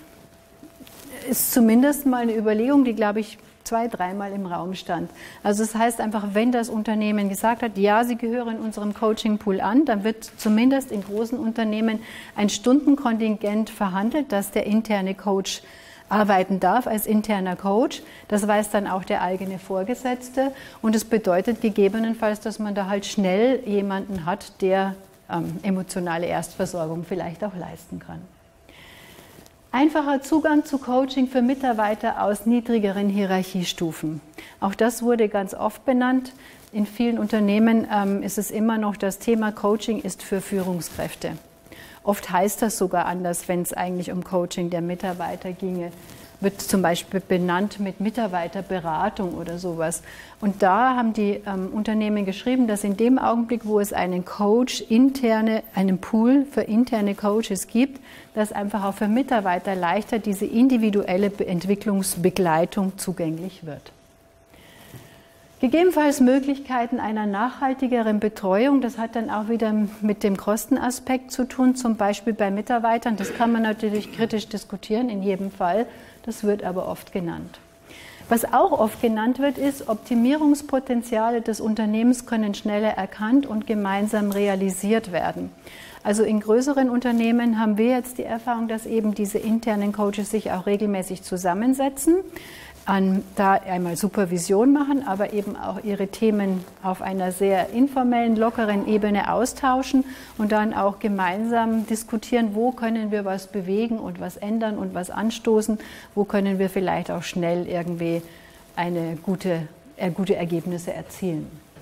Ist zumindest mal eine Überlegung, die, glaube ich, 2-3 Mal im Raum stand. Also das heißt einfach, wenn das Unternehmen gesagt hat, ja, Sie gehören unserem Coaching-Pool an, dann wird zumindest in großen Unternehmen ein Stundenkontingent verhandelt, dass der interne Coach arbeiten darf als interner Coach. Das weiß dann auch der eigene Vorgesetzte und es bedeutet gegebenenfalls, dass man da halt schnell jemanden hat, der emotionale Erstversorgung vielleicht auch leisten kann. Einfacher Zugang zu Coaching für Mitarbeiter aus niedrigeren Hierarchiestufen. Auch das wurde ganz oft benannt. In vielen Unternehmen ist es immer noch das Thema Coaching ist für Führungskräfte. Oft heißt das sogar anders, wenn es eigentlich um Coaching der Mitarbeiter ginge. Wird zum Beispiel benannt mit Mitarbeiterberatung oder sowas. Und da haben die Unternehmen geschrieben, dass in dem Augenblick, wo es einen Coach einen Pool für interne Coaches gibt, dass einfach auch für Mitarbeiter leichter diese individuelle Entwicklungsbegleitung zugänglich wird. Gegebenenfalls Möglichkeiten einer nachhaltigeren Betreuung, das hat dann auch wieder mit dem Kostenaspekt zu tun, zum Beispiel bei Mitarbeitern. Das kann man natürlich kritisch diskutieren, in jedem Fall. Das wird aber oft genannt. Was auch oft genannt wird, ist, Optimierungspotenziale des Unternehmens können schneller erkannt und gemeinsam realisiert werden. Also in größeren Unternehmen haben wir jetzt die Erfahrung, dass eben diese internen Coaches sich auch regelmäßig zusammensetzen, da einmal Supervision machen, aber eben auch ihre Themen auf einer sehr informellen, lockeren Ebene austauschen und dann auch gemeinsam diskutieren, wo können wir was bewegen und was ändern und was anstoßen, wo können wir vielleicht auch schnell irgendwie gute Ergebnisse erzielen.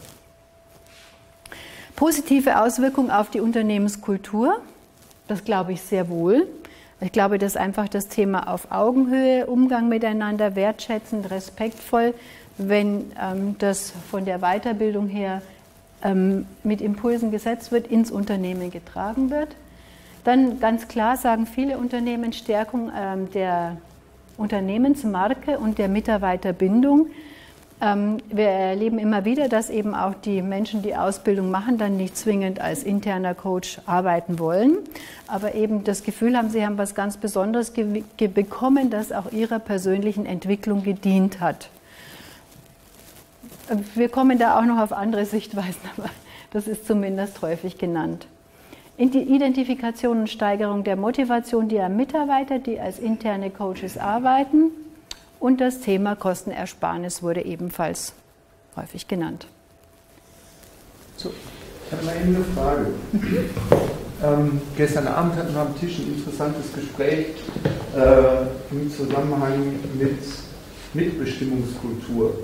Positive Auswirkungen auf die Unternehmenskultur, das glaube ich sehr wohl. Ich glaube, dass einfach das Thema auf Augenhöhe, Umgang miteinander, wertschätzend, respektvoll, wenn das von der Weiterbildung her mit Impulsen gesetzt wird, ins Unternehmen getragen wird. Dann ganz klar sagen viele Unternehmen Stärkung der Unternehmensmarke und der Mitarbeiterbindung. Wir erleben immer wieder, dass eben auch die Menschen, die Ausbildung machen, dann nicht zwingend als interner Coach arbeiten wollen, aber eben das Gefühl haben, sie haben was ganz Besonderes bekommen, das auch ihrer persönlichen Entwicklung gedient hat. Wir kommen da auch noch auf andere Sichtweisen, aber das ist zumindest häufig genannt. In die Identifikation und Steigerung der Motivation der Mitarbeiter, die als interne Coaches arbeiten. Und das Thema Kostenersparnis wurde ebenfalls häufig genannt. So. Ich habe mal eine Frage. Gestern Abend hatten wir am Tisch ein interessantes Gespräch im Zusammenhang mit Mitbestimmungskultur.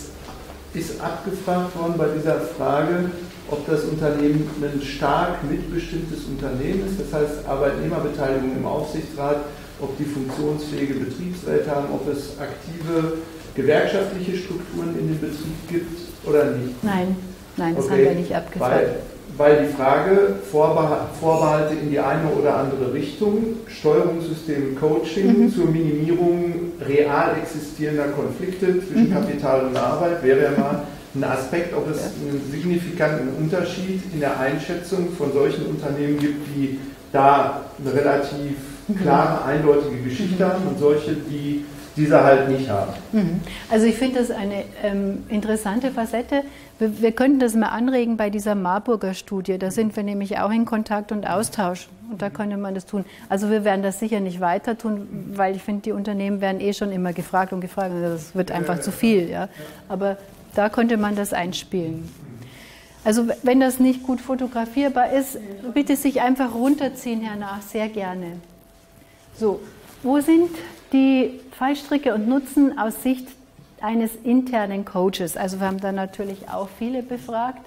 Ist abgefragt worden bei dieser Frage, ob das Unternehmen ein stark mitbestimmtes Unternehmen ist, das heißt Arbeitnehmerbeteiligung im Aufsichtsrat, ob die funktionsfähige Betriebsräte haben, ob es aktive gewerkschaftliche Strukturen in dem Betrieb gibt oder nicht? Nein, das haben wir nicht abgefragt. Weil die Frage, Vorbehalte in die eine oder andere Richtung, Steuerungssystem Coaching zur Minimierung real existierender Konflikte zwischen Kapital und Arbeit, wäre ja mal ein Aspekt, ob es einen signifikanten Unterschied in der Einschätzung von solchen Unternehmen gibt, die da eine relativ klare, eindeutige Geschichte haben und solche, die diese halt nicht haben. Also ich finde das eine interessante Facette. Wir könnten das mal anregen bei dieser Marburger Studie. Da sind wir nämlich auch in Kontakt und Austausch. Und da könnte man das tun. Also wir werden das sicher nicht weiter tun, weil ich finde, die Unternehmen werden eh schon immer gefragt und gefragt. Also das wird einfach zu viel. Ja. Aber da könnte man das einspielen. Also wenn das nicht gut fotografierbar ist, bitte sich einfach runterziehen hernach, sehr gerne. So, wo sind die Fallstricke und Nutzen aus Sicht eines internen Coaches? Also wir haben da natürlich auch viele befragt.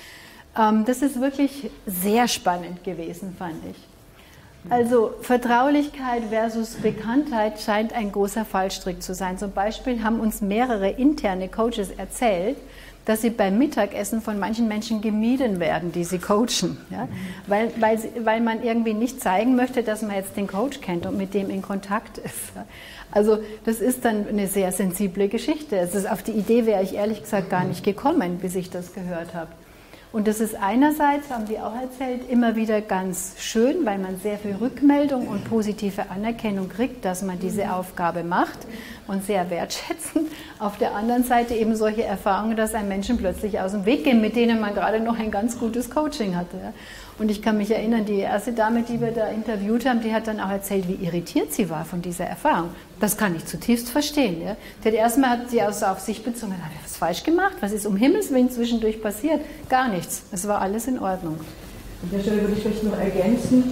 Das ist wirklich sehr spannend gewesen, fand ich. Also Vertraulichkeit versus Bekanntheit scheint ein großer Fallstrick zu sein. Zum Beispiel haben uns mehrere interne Coaches erzählt, dass sie beim Mittagessen von manchen Menschen gemieden werden, die sie coachen. Ja? Weil man irgendwie nicht zeigen möchte, dass man jetzt den Coach kennt und mit dem in Kontakt ist. Also das ist dann eine sehr sensible Geschichte. Auf die Idee wäre ich ehrlich gesagt gar nicht gekommen, bis ich das gehört habe. Und das ist einerseits, haben die auch erzählt, immer wieder ganz schön, weil man sehr viel Rückmeldung und positive Anerkennung kriegt, dass man diese Aufgabe macht und sehr wertschätzend. Auf der anderen Seite eben solche Erfahrungen, dass einem Menschen plötzlich aus dem Weg gehen, mit denen man gerade noch ein ganz gutes Coaching hatte. Und ich kann mich erinnern, die erste Dame, die wir da interviewt haben, die hat dann auch erzählt, wie irritiert sie war von dieser Erfahrung. Das kann ich zutiefst verstehen. Ja. Erstmal hat sie also auf sich bezogen, hat was falsch gemacht? Was ist um Himmels Willen zwischendurch passiert? Gar nichts. Es war alles in Ordnung. An der Stelle würde ich vielleicht noch ergänzen,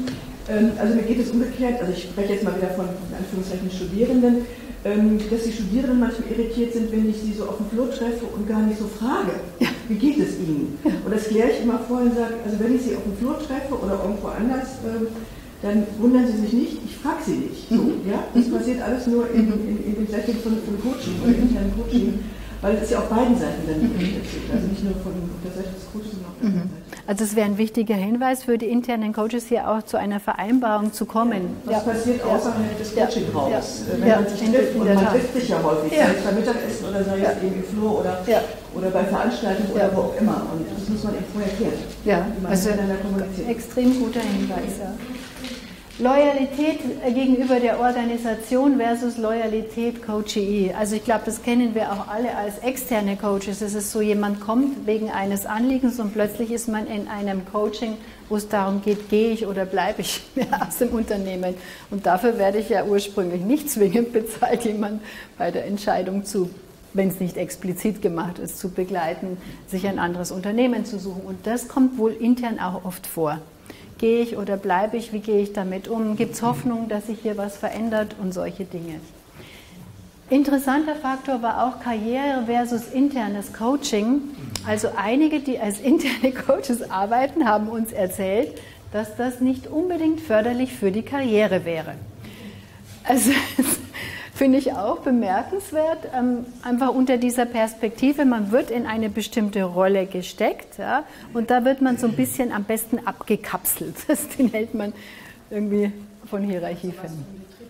Also mir geht es umgekehrt, also ich spreche jetzt mal wieder von in Anführungszeichen Studierenden, dass die Studierenden manchmal irritiert sind, wenn ich sie so auf dem Flur treffe und gar nicht so frage, wie geht es ihnen? Und das kläre ich immer vorher und sage, also wenn ich sie auf dem Flur treffe oder irgendwo anders, dann wundern Sie sich nicht, ich frage Sie nicht. So, ja? Das passiert alles nur in dem Setting von Coaching oder internen Coaching, weil es ja auf beiden Seiten dann unterstützt. Also nicht nur von der Seite des Coaches, sondern auf der anderen Seite. Also es wäre ein wichtiger Hinweis für die internen Coaches, hier auch zu einer Vereinbarung zu kommen. Was passiert außerhalb des Coaching-Raums? Wenn man sich trifft, und man trifft sich ja häufig, sei es beim Mittagessen oder sei es eben im Flur oder bei Veranstaltungen oder wo auch immer. Und das muss man eben vorher klären. Ja, also extrem guter Hinweis. Ja. Loyalität gegenüber der Organisation versus Loyalität Coachee. Also ich glaube, das kennen wir auch alle als externe Coaches. Es ist so, jemand kommt wegen eines Anliegens und plötzlich ist man in einem Coaching, wo es darum geht, gehe ich oder bleibe ich aus dem Unternehmen. Und dafür werde ich ja ursprünglich nicht zwingend bezahlt, jemand bei der Entscheidung wenn es nicht explizit gemacht ist, zu begleiten, sich ein anderes Unternehmen zu suchen. Und das kommt wohl intern auch oft vor. Gehe ich oder bleibe ich? Wie gehe ich damit um? Gibt es Hoffnung, dass sich hier was verändert und solche Dinge? Interessanter Faktor war auch Karriere versus internes Coaching. Also einige, die als interne Coaches arbeiten, haben uns erzählt, dass das nicht unbedingt förderlich für die Karriere wäre. Also finde ich auch bemerkenswert, einfach unter dieser Perspektive, man wird in eine bestimmte Rolle gesteckt, ja, und da wird man so ein bisschen am besten abgekapselt. Den hält man irgendwie von Hierarchie fern.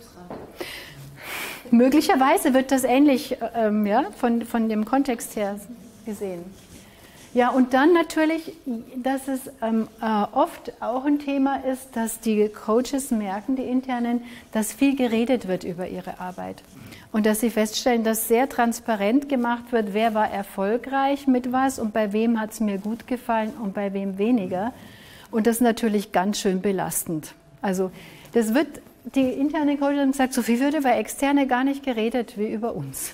Möglicherweise wird das ähnlich von dem Kontext her gesehen. Ja, und dann natürlich, dass es oft auch ein Thema ist, dass die Coaches merken, die Internen, dass viel geredet wird über ihre Arbeit. Und dass sie feststellen, dass sehr transparent gemacht wird, wer war erfolgreich mit was und bei wem hat es mir gut gefallen und bei wem weniger. Und das ist natürlich ganz schön belastend. Also das wird, die internen Coaches haben gesagt, so viel wird über Externe gar nicht geredet wie über uns.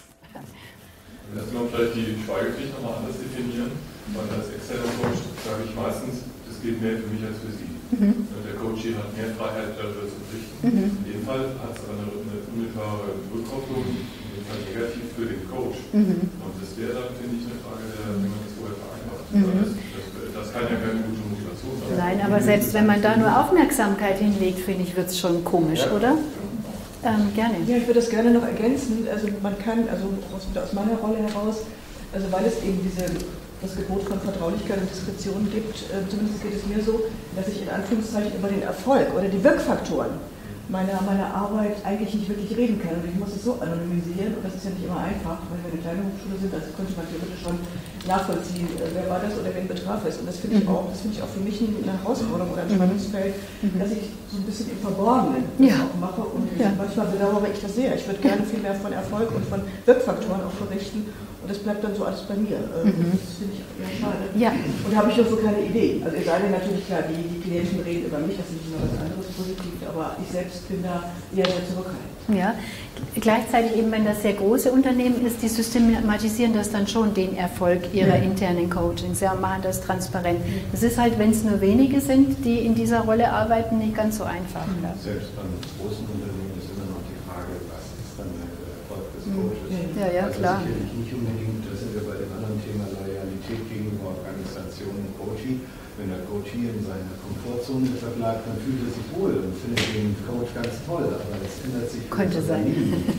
Lassen wir vielleicht die Schweigepflicht nochmal anders definieren. Weil als externer Coach sage ich meistens, das geht mehr für mich als für Sie. Der Coach hat mehr Freiheit, darüber zu berichten. In dem Fall hat es aber eine unmittelbare Rückkopplung, in dem Fall negativ für den Coach. Und das wäre dann, finde ich, eine Frage, wie man das vorher vereinbart. Das kann ja keine gute Motivation sein. Nein, aber selbst wenn man da nur Aufmerksamkeit hinlegt, finde ich, wird es schon komisch, oder? Gerne. Ja, ich würde das gerne noch ergänzen. Also man kann, also aus meiner Rolle heraus, also weil es eben das Gebot von Vertraulichkeit und Diskretion gibt, zumindest geht es mir so, dass ich in Anführungszeichen über den Erfolg oder die Wirkfaktoren meiner Arbeit eigentlich nicht wirklich reden kann. Und ich muss es so anonymisieren, und das ist ja nicht immer einfach, weil wir eine kleine Hochschule sind, also könnte man theoretisch schon nachvollziehen, wer war das oder wen betraf es. Und das finde ich auch für mich eine Herausforderung oder ein Spannungsfeld, dass ich so ein bisschen im Verborgenen auch mache. Und manchmal bedauere ich das sehr. Ich würde gerne viel mehr von Erfolg und von Wirkfaktoren auch berichten. Und das bleibt dann so alles bei mir. Das finde ich eher schade. Ja. Und da habe ich auch so keine Idee. Also es sei denn natürlich klar, die Klienten reden über mich, das ist nicht nur was anderes positiv, aber ich selbst bin da eher sehr zurückhaltend. Ja, gleichzeitig eben, wenn das sehr große Unternehmen ist, die systematisieren das dann schon, den Erfolg ihrer internen Coachings, und machen das transparent. Das ist halt, wenn es nur wenige sind, die in dieser Rolle arbeiten, nicht ganz so einfach. Selbst beim großen Unternehmen ist immer noch die Frage, was ist dann der Erfolg des Coaches? Ja, klar. Sicherlich nicht unbedingt, da sind wir bei dem anderen Thema Loyalität gegenüber Organisationen und Coaching. Wenn der Coachee in seiner Komfortzone verbleibt, dann fühlt er sich wohl und findet den Coach ganz toll, aber das ändert sich. Könnte sein.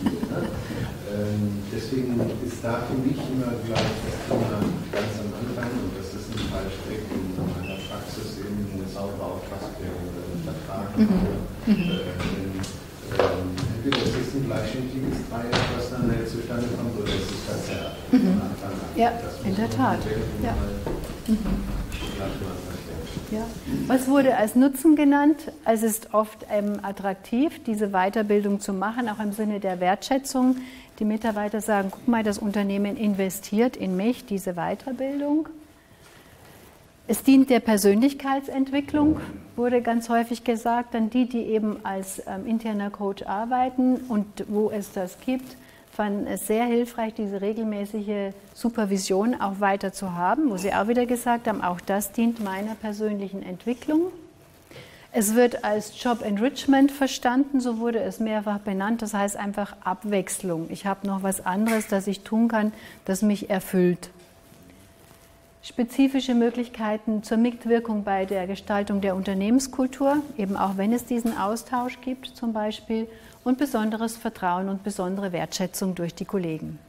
Deswegen ist da für mich immer gleich das Thema ganz am Anfang, und das ist ein falscher Weg in meiner Praxis, eben eine saubere Auftragsklärung oder einen Vertrag. Entweder es ist ein gleichschnittliches Dreieck, was dann zustande kommt, oder es ist das ja am Anfang an. Ja, in der Tat. Ja. Ja. Was wurde als Nutzen genannt? Es ist oft attraktiv, diese Weiterbildung zu machen, auch im Sinne der Wertschätzung. Die Mitarbeiter sagen, guck mal, das Unternehmen investiert in mich, diese Weiterbildung. Es dient der Persönlichkeitsentwicklung, wurde ganz häufig gesagt. Dann die eben als interner Coach arbeiten und wo es das gibt, fanden es sehr hilfreich, diese regelmäßige Supervision auch weiter zu haben, wo sie auch wieder gesagt haben, auch das dient meiner persönlichen Entwicklung. Es wird als Job Enrichment verstanden, so wurde es mehrfach benannt. Das heißt einfach Abwechslung. Ich habe noch was anderes, das ich tun kann, das mich erfüllt. Spezifische Möglichkeiten zur Mitwirkung bei der Gestaltung der Unternehmenskultur, eben auch wenn es diesen Austausch gibt zum Beispiel, und besonderes Vertrauen und besondere Wertschätzung durch die Kollegen.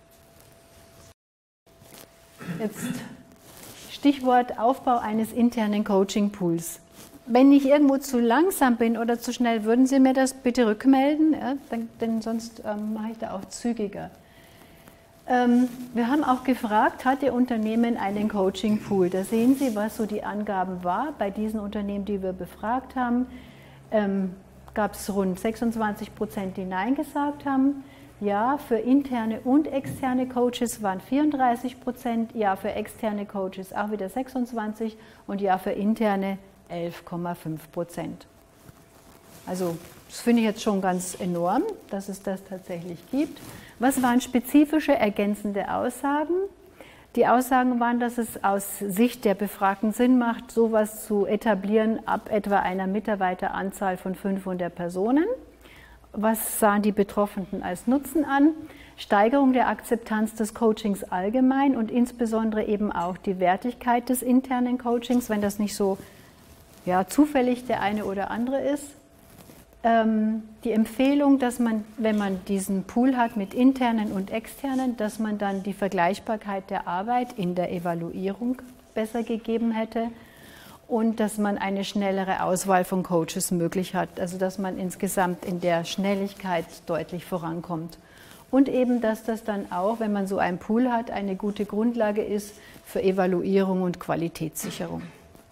Jetzt Stichwort Aufbau eines internen Coaching-Pools. Wenn ich irgendwo zu langsam bin oder zu schnell, würden Sie mir das bitte rückmelden, ja? Denn sonst mache ich da auch zügiger. Wir haben auch gefragt, hat Ihr Unternehmen einen Coaching-Pool? Da sehen Sie, was so die Angaben war. Bei diesen Unternehmen, die wir befragt haben, gab es rund 26%, die Nein gesagt haben. Ja, für interne und externe Coaches waren 34%, ja, für externe Coaches auch wieder 26% und ja, für interne 11,5%. Also das finde ich jetzt schon ganz enorm, dass es das tatsächlich gibt. Was waren spezifische ergänzende Aussagen? Die Aussagen waren, dass es aus Sicht der Befragten Sinn macht, sowas zu etablieren ab etwa einer Mitarbeiteranzahl von 500 Personen. Was sahen die Betroffenen als Nutzen an? Steigerung der Akzeptanz des Coachings allgemein und insbesondere eben auch die Wertigkeit des internen Coachings, wenn das nicht so zufällig der eine oder andere ist. Die Empfehlung, dass man, wenn man diesen Pool hat mit internen und externen, dass man dann die Vergleichbarkeit der Arbeit in der Evaluierung besser gegeben hätte und dass man eine schnellere Auswahl von Coaches möglich hat, also dass man insgesamt in der Schnelligkeit deutlich vorankommt. Und eben, dass das dann auch, wenn man so einen Pool hat, eine gute Grundlage ist für Evaluierung und Qualitätssicherung.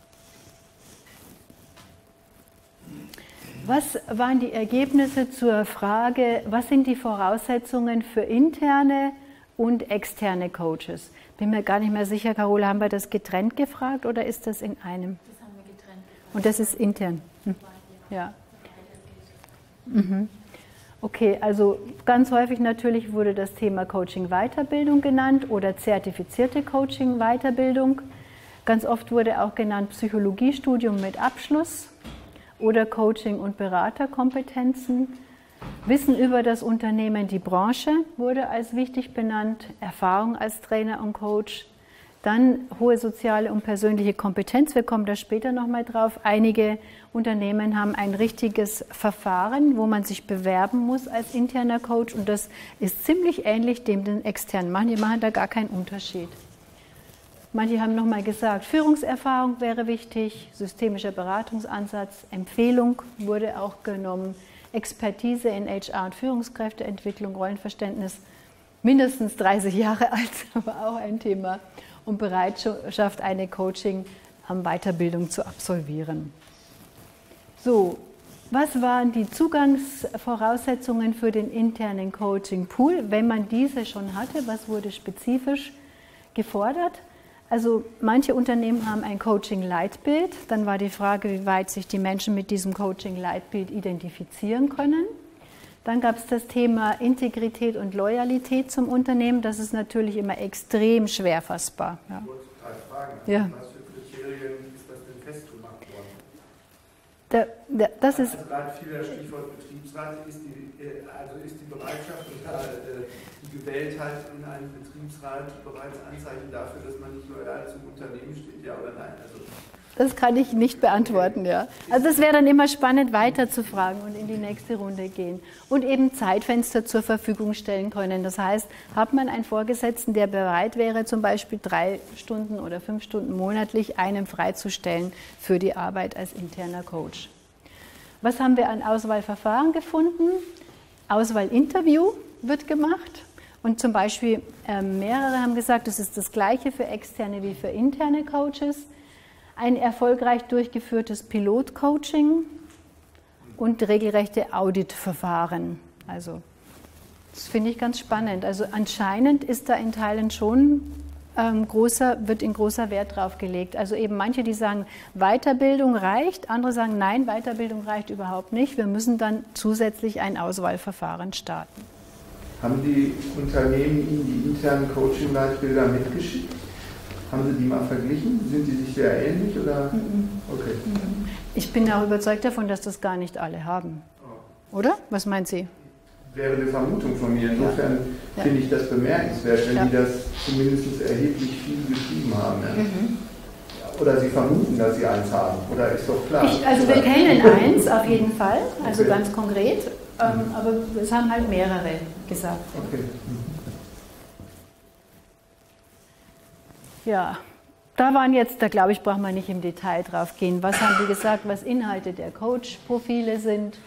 Was waren die Ergebnisse zur Frage, was sind die Voraussetzungen für interne und externe Coaches? Bin mir gar nicht mehr sicher, Carola, haben wir das getrennt gefragt oder ist das in einem? Das haben wir getrennt. Und das ist intern? Ja. Okay, also ganz häufig natürlich wurde das Thema Coaching-Weiterbildung genannt oder zertifizierte Coaching-Weiterbildung. Ganz oft wurde auch genannt Psychologiestudium mit Abschluss oder Coaching- und Beraterkompetenzen. Wissen über das Unternehmen, die Branche wurde als wichtig benannt, Erfahrung als Trainer und Coach, dann hohe soziale und persönliche Kompetenz, wir kommen da später nochmal drauf. Einige Unternehmen haben ein richtiges Verfahren, wo man sich bewerben muss als interner Coach und das ist ziemlich ähnlich dem den externen. Manche machen da gar keinen Unterschied. Manche haben nochmal gesagt, Führungserfahrung wäre wichtig, systemischer Beratungsansatz, Empfehlung wurde auch genommen, Expertise in HR- und Führungskräfteentwicklung, Rollenverständnis, mindestens 30 Jahre alt, aber auch ein Thema, und Bereitschaft, eine Coaching-Weiterbildung zu absolvieren. So, was waren die Zugangsvoraussetzungen für den internen Coaching-Pool, wenn man diese schon hatte? Was wurde spezifisch gefordert? Also manche Unternehmen haben ein Coaching-Leitbild. Dann war die Frage, wie weit sich die Menschen mit diesem Coaching-Leitbild identifizieren können. Dann gab es das Thema Integrität und Loyalität zum Unternehmen. Das ist natürlich immer extrem schwer fassbar. Ja. Ich wollte total fragen, ja. Was für Kriterien ist das denn festgemacht worden? Das ist also gerade viel das Stichwort Betriebsrat, ist die Bereitschaft und die Gewähltheit in einem Betriebsrat bereits Anzeichen dafür, dass man nicht loyal zum Unternehmen steht, ja oder nein? Also das kann ich nicht beantworten, ja. Also es wäre dann immer spannend, weiter zu fragen und in die nächste Runde gehen. Und eben Zeitfenster zur Verfügung stellen können. Das heißt, hat man einen Vorgesetzten, der bereit wäre, zum Beispiel 3 Stunden oder 5 Stunden monatlich einem freizustellen für die Arbeit als interner Coach. Was haben wir an Auswahlverfahren gefunden? Auswahlinterview wird gemacht. Und zum Beispiel mehrere haben gesagt, es ist das Gleiche für externe wie für interne Coaches. Ein erfolgreich durchgeführtes Pilotcoaching und regelrechte Auditverfahren. Also das finde ich ganz spannend. Also anscheinend ist da in Teilen schon wird in großer Wert drauf gelegt. Also eben manche, die sagen, Weiterbildung reicht, andere sagen, nein, Weiterbildung reicht überhaupt nicht. Wir müssen dann zusätzlich ein Auswahlverfahren starten. Haben die Unternehmen Ihnen die internen Coaching-Leitbilder mitgeschickt? Haben Sie die mal verglichen? Sind die sich sehr ähnlich? Oder? Okay. Ich bin auch überzeugt davon, dass das gar nicht alle haben. Oder? Was meint Sie? Wäre eine Vermutung von mir. Insofern finde ich das bemerkenswert, wenn die das zumindest erheblich viel geschrieben haben. Ja. Oder Sie vermuten, dass Sie eins haben. Oder ist doch klar? Also wir kennen eins auf jeden Fall, also ganz konkret. Aber es haben halt mehrere gesagt. Okay. Ja, da glaube ich, braucht man nicht im Detail drauf gehen. Was haben die gesagt, was Inhalte der Coach-Profile sind,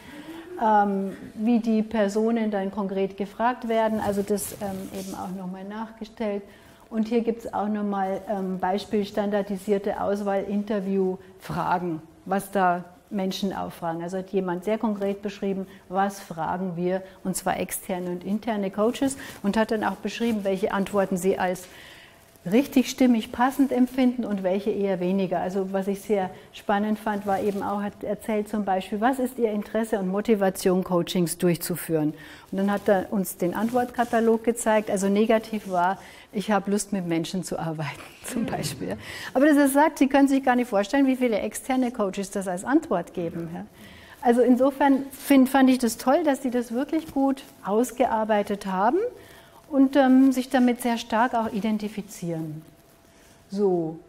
wie die Personen dann konkret gefragt werden. Also das eben auch nochmal nachgestellt. Und hier gibt es auch nochmal Beispiel standardisierte Auswahl-Interview-Fragen, was da Menschen auffragen. Also hat jemand sehr konkret beschrieben, was fragen wir, und zwar externe und interne Coaches, und hat dann auch beschrieben, welche Antworten sie als richtig stimmig passend empfinden und welche eher weniger. Also was ich sehr spannend fand, war eben auch, hat erzählt zum Beispiel, was ist Ihr Interesse und Motivation, Coachings durchzuführen? Und dann hat er uns den Antwortkatalog gezeigt. Also negativ war, ich habe Lust, mit Menschen zu arbeiten, zum Beispiel. Aber das er sagt, Sie können sich gar nicht vorstellen, wie viele externe Coaches das als Antwort geben. Ja? Also insofern fand ich das toll, dass die das wirklich gut ausgearbeitet haben und sich damit sehr stark auch identifizieren. So,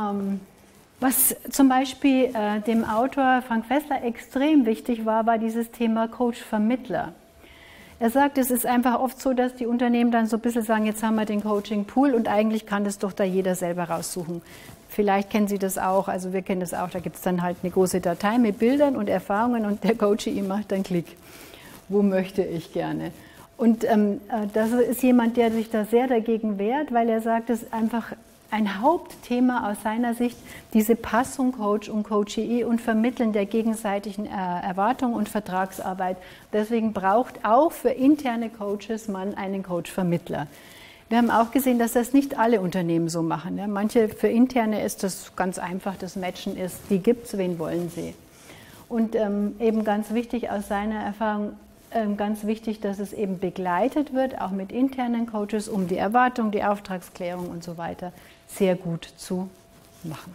was zum Beispiel dem Autor Frank Fessler extrem wichtig war, war dieses Thema Coach-Vermittler. Er sagt, es ist einfach oft so, dass die Unternehmen dann so ein bisschen sagen, jetzt haben wir den Coaching-Pool und eigentlich kann das doch da jeder selber raussuchen. Vielleicht kennen Sie das auch, also wir kennen das auch, da gibt es dann halt eine große Datei mit Bildern und Erfahrungen und der Coachee macht dann Klick. Wo möchte ich gerne? Und das ist jemand, der sich da sehr dagegen wehrt, weil er sagt, es ist einfach ein Hauptthema aus seiner Sicht, diese Passung Coach und Coachee und Vermitteln der gegenseitigen Erwartung und Vertragsarbeit. Deswegen braucht auch für interne Coaches man einen Coach-Vermittler. Wir haben auch gesehen, dass das nicht alle Unternehmen so machen. Ja. Manche, für interne ist das ganz einfach, das Matchen ist, die gibt's, wen wollen sie. Und eben ganz wichtig aus seiner Erfahrung, ganz wichtig, dass es eben begleitet wird, auch mit internen Coaches, um die Erwartung, die Auftragsklärung und so weiter sehr gut zu machen.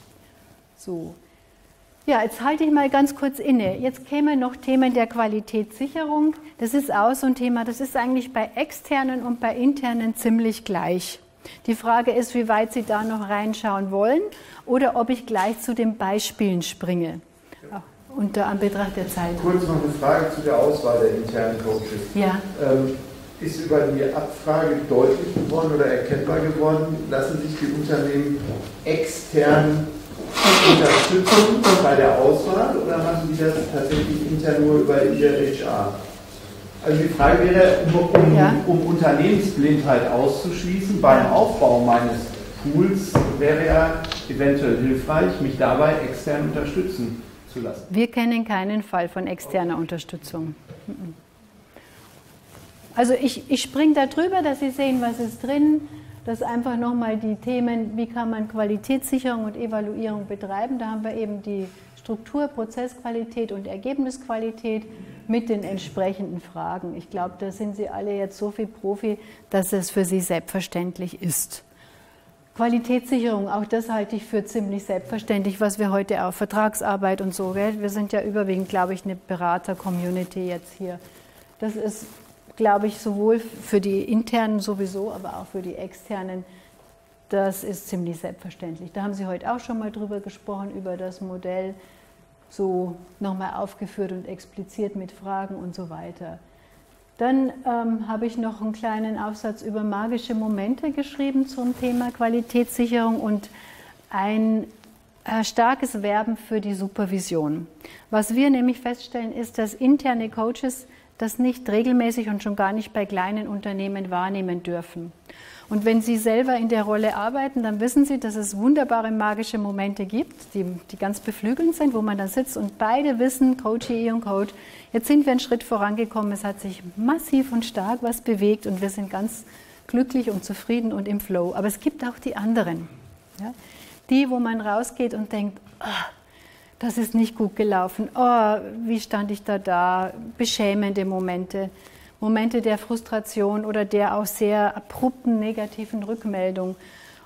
So. Ja, jetzt halte ich mal ganz kurz inne. Jetzt kämen noch Themen der Qualitätssicherung. Das ist auch so ein Thema, das ist eigentlich bei externen und bei internen ziemlich gleich. Die Frage ist, wie weit Sie da noch reinschauen wollen oder ob ich gleich zu den Beispielen springe. Unter Anbetracht der Zeit. Kurz noch eine Frage zu der Auswahl der internen Coaches. Ja. Ist über die Abfrage deutlich geworden oder erkennbar geworden, lassen sich die Unternehmen extern unterstützen bei der Auswahl oder machen die das tatsächlich intern nur über ihr HR? Also die Frage wäre, um Unternehmensblindheit auszuschließen, beim Aufbau meines Pools wäre ja eventuell hilfreich, mich dabei extern unterstützen zu lassen. Wir kennen keinen Fall von externer Unterstützung. Also ich springe da drüber, dass Sie sehen, was ist drin, dass einfach nochmal die Themen, wie kann man Qualitätssicherung und Evaluierung betreiben, da haben wir eben die Struktur, Prozessqualität und Ergebnisqualität mit den entsprechenden Fragen. Ich glaube, da sind Sie alle jetzt so viel Profi, dass es für Sie selbstverständlich ist. Qualitätssicherung, auch das halte ich für ziemlich selbstverständlich, was wir heute auch, Vertragsarbeit und so, wir sind ja überwiegend, glaube ich, eine Berater-Community jetzt hier. Das ist, glaube ich, sowohl für die internen sowieso, aber auch für die externen, das ist ziemlich selbstverständlich. Da haben Sie heute auch schon mal drüber gesprochen, über das Modell, so nochmal aufgeführt und expliziert mit Fragen und so weiter. Dann habe ich noch einen kleinen Aufsatz über magische Momente geschrieben zum Thema Qualitätssicherung und ein starkes Werben für die Supervision. Was wir nämlich feststellen, ist, dass interne Coaches das nicht regelmäßig und schon gar nicht bei kleinen Unternehmen wahrnehmen dürfen. Und wenn Sie selber in der Rolle arbeiten, dann wissen Sie, dass es wunderbare magische Momente gibt, die ganz beflügelnd sind, wo man dann sitzt und beide wissen, Coachee und Coach, jetzt sind wir einen Schritt vorangekommen, es hat sich massiv und stark was bewegt und wir sind ganz glücklich und zufrieden und im Flow. Aber es gibt auch die anderen, ja? Die, wo man rausgeht und denkt, oh, das ist nicht gut gelaufen, oh, wie stand ich da, beschämende Momente. Momente der Frustration oder der auch sehr abrupten negativen Rückmeldung.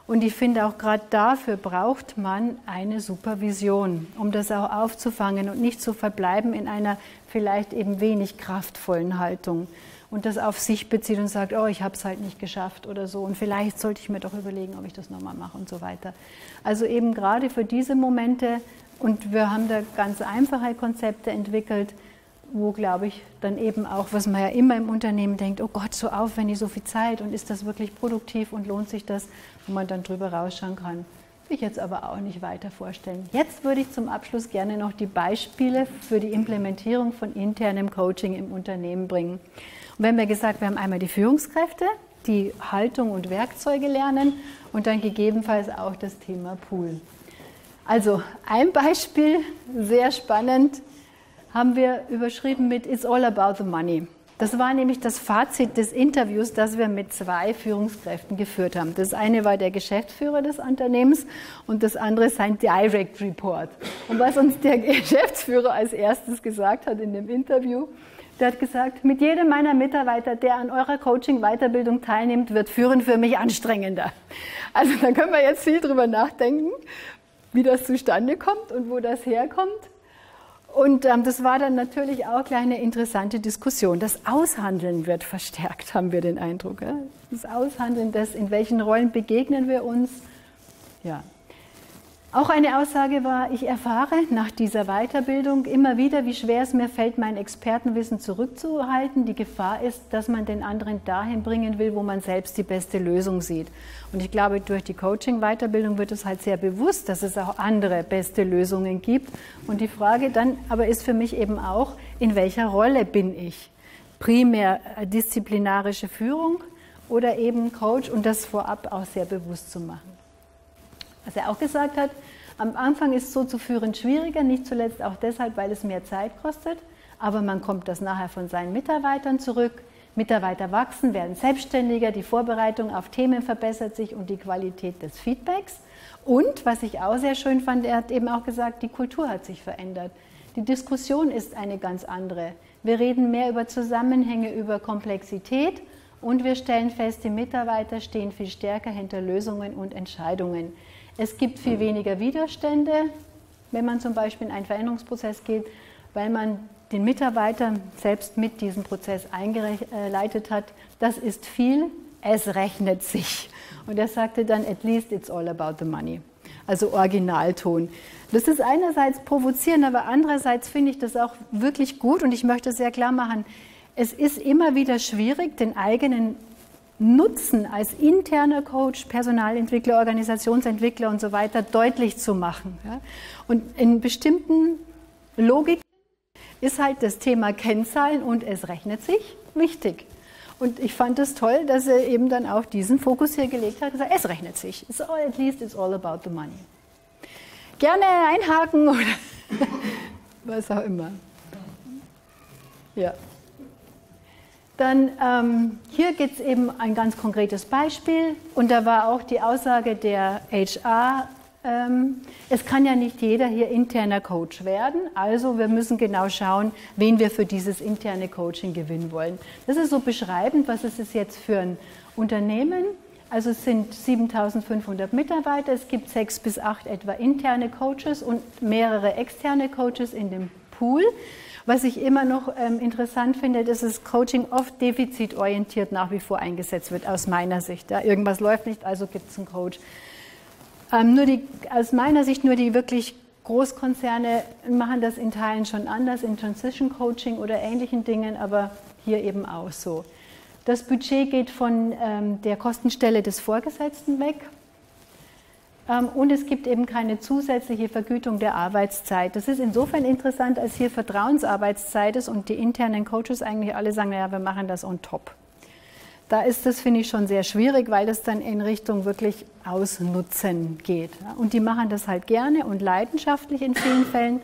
Und ich finde auch gerade dafür braucht man eine Supervision, um das auch aufzufangen und nicht zu verbleiben in einer vielleicht eben wenig kraftvollen Haltung und das auf sich bezieht und sagt, oh, ich habe es halt nicht geschafft oder so und vielleicht sollte ich mir doch überlegen, ob ich das nochmal mache und so weiter. Also eben gerade für diese Momente, und wir haben da ganz einfache Konzepte entwickelt, wo, glaube ich, dann eben auch, was man ja immer im Unternehmen denkt, oh Gott, so aufwendig, so viel Zeit und ist das wirklich produktiv und lohnt sich das, wo man dann drüber rausschauen kann. Will ich jetzt aber auch nicht weiter vorstellen. Jetzt würde ich zum Abschluss gerne noch die Beispiele für die Implementierung von internem Coaching im Unternehmen bringen. Und wir haben ja gesagt, wir haben einmal die Führungskräfte, die Haltung und Werkzeuge lernen und dann gegebenenfalls auch das Thema Pool. Also ein Beispiel, sehr spannend, haben wir überschrieben mit It's all about the money. Das war nämlich das Fazit des Interviews, das wir mit 2 Führungskräften geführt haben. Das eine war der Geschäftsführer des Unternehmens und das andere sein Direct Report. Und was uns der Geschäftsführer als erstes gesagt hat in dem Interview, der hat gesagt, mit jedem meiner Mitarbeiter, der an eurer Coaching-Weiterbildung teilnimmt, wird Führen für mich anstrengender. Also da können wir jetzt viel drüber nachdenken, wie das zustande kommt und wo das herkommt. Und das war dann natürlich auch gleich eine interessante Diskussion. Das Aushandeln wird verstärkt, haben wir den Eindruck. Ja? Das Aushandeln, in welchen Rollen begegnen wir uns. Ja. Auch eine Aussage war, ich erfahre nach dieser Weiterbildung immer wieder, wie schwer es mir fällt, mein Expertenwissen zurückzuhalten. Die Gefahr ist, dass man den anderen dahin bringen will, wo man selbst die beste Lösung sieht. Und ich glaube, durch die Coaching-Weiterbildung wird es halt sehr bewusst, dass es auch andere beste Lösungen gibt. Und die Frage dann aber ist für mich eben auch, in welcher Rolle bin ich? Primär disziplinarische Führung oder eben Coach und das vorab auch sehr bewusst zu machen. Was er auch gesagt hat, am Anfang ist so zu führen schwieriger, nicht zuletzt auch deshalb, weil es mehr Zeit kostet, aber man kommt das nachher von seinen Mitarbeitern zurück. Mitarbeiter wachsen, werden selbstständiger, die Vorbereitung auf Themen verbessert sich und die Qualität des Feedbacks. Und, was ich auch sehr schön fand, er hat eben auch gesagt, die Kultur hat sich verändert. Die Diskussion ist eine ganz andere. Wir reden mehr über Zusammenhänge, über Komplexität und wir stellen fest, die Mitarbeiter stehen viel stärker hinter Lösungen und Entscheidungen. Es gibt viel weniger Widerstände, wenn man zum Beispiel in einen Veränderungsprozess geht, weil man den Mitarbeiter selbst mit diesem Prozess eingeleitet hat. Das ist viel, es rechnet sich. Und er sagte dann, at least it's all about the money. Also Originalton. Das ist einerseits provozierend, aber andererseits finde ich das auch wirklich gut und ich möchte sehr klar machen, es ist immer wieder schwierig, den eigenen Nutzen als interner Coach, Personalentwickler, Organisationsentwickler und so weiter deutlich zu machen. Ja? Und in bestimmten Logiken ist halt das Thema Kennzahlen und es rechnet sich wichtig. Und ich fand es toll, dass er eben dann auch diesen Fokus hier gelegt hat und gesagt, es rechnet sich. At least it's all about the money. Gerne einhaken oder was auch immer. Ja. Dann hier gibt es eben ein ganz konkretes Beispiel und da war auch die Aussage der HR, es kann ja nicht jeder hier interner Coach werden, also wir müssen genau schauen, wen wir für dieses interne Coaching gewinnen wollen. Das ist so beschreibend, was ist es jetzt für ein Unternehmen? Also es sind 7.500 Mitarbeiter, es gibt 6 bis 8 etwa interne Coaches und mehrere externe Coaches in dem Pool. Was ich immer noch interessant finde, dass das Coaching oft defizitorientiert nach wie vor eingesetzt wird, aus meiner Sicht. Ja, irgendwas läuft nicht, also gibt es einen Coach. Aus meiner Sicht nur die wirklich Großkonzerne machen das in Teilen schon anders, in Transition Coaching oder ähnlichen Dingen, aber hier eben auch so. Das Budget geht von der Kostenstelle des Vorgesetzten weg. Und es gibt eben keine zusätzliche Vergütung der Arbeitszeit. Das ist insofern interessant, als hier Vertrauensarbeitszeit ist und die internen Coaches eigentlich alle sagen, naja, wir machen das on top. Da ist das, finde ich, schon sehr schwierig, weil das dann in Richtung wirklich Ausnutzen geht. Und die machen das halt gerne und leidenschaftlich in vielen Fällen.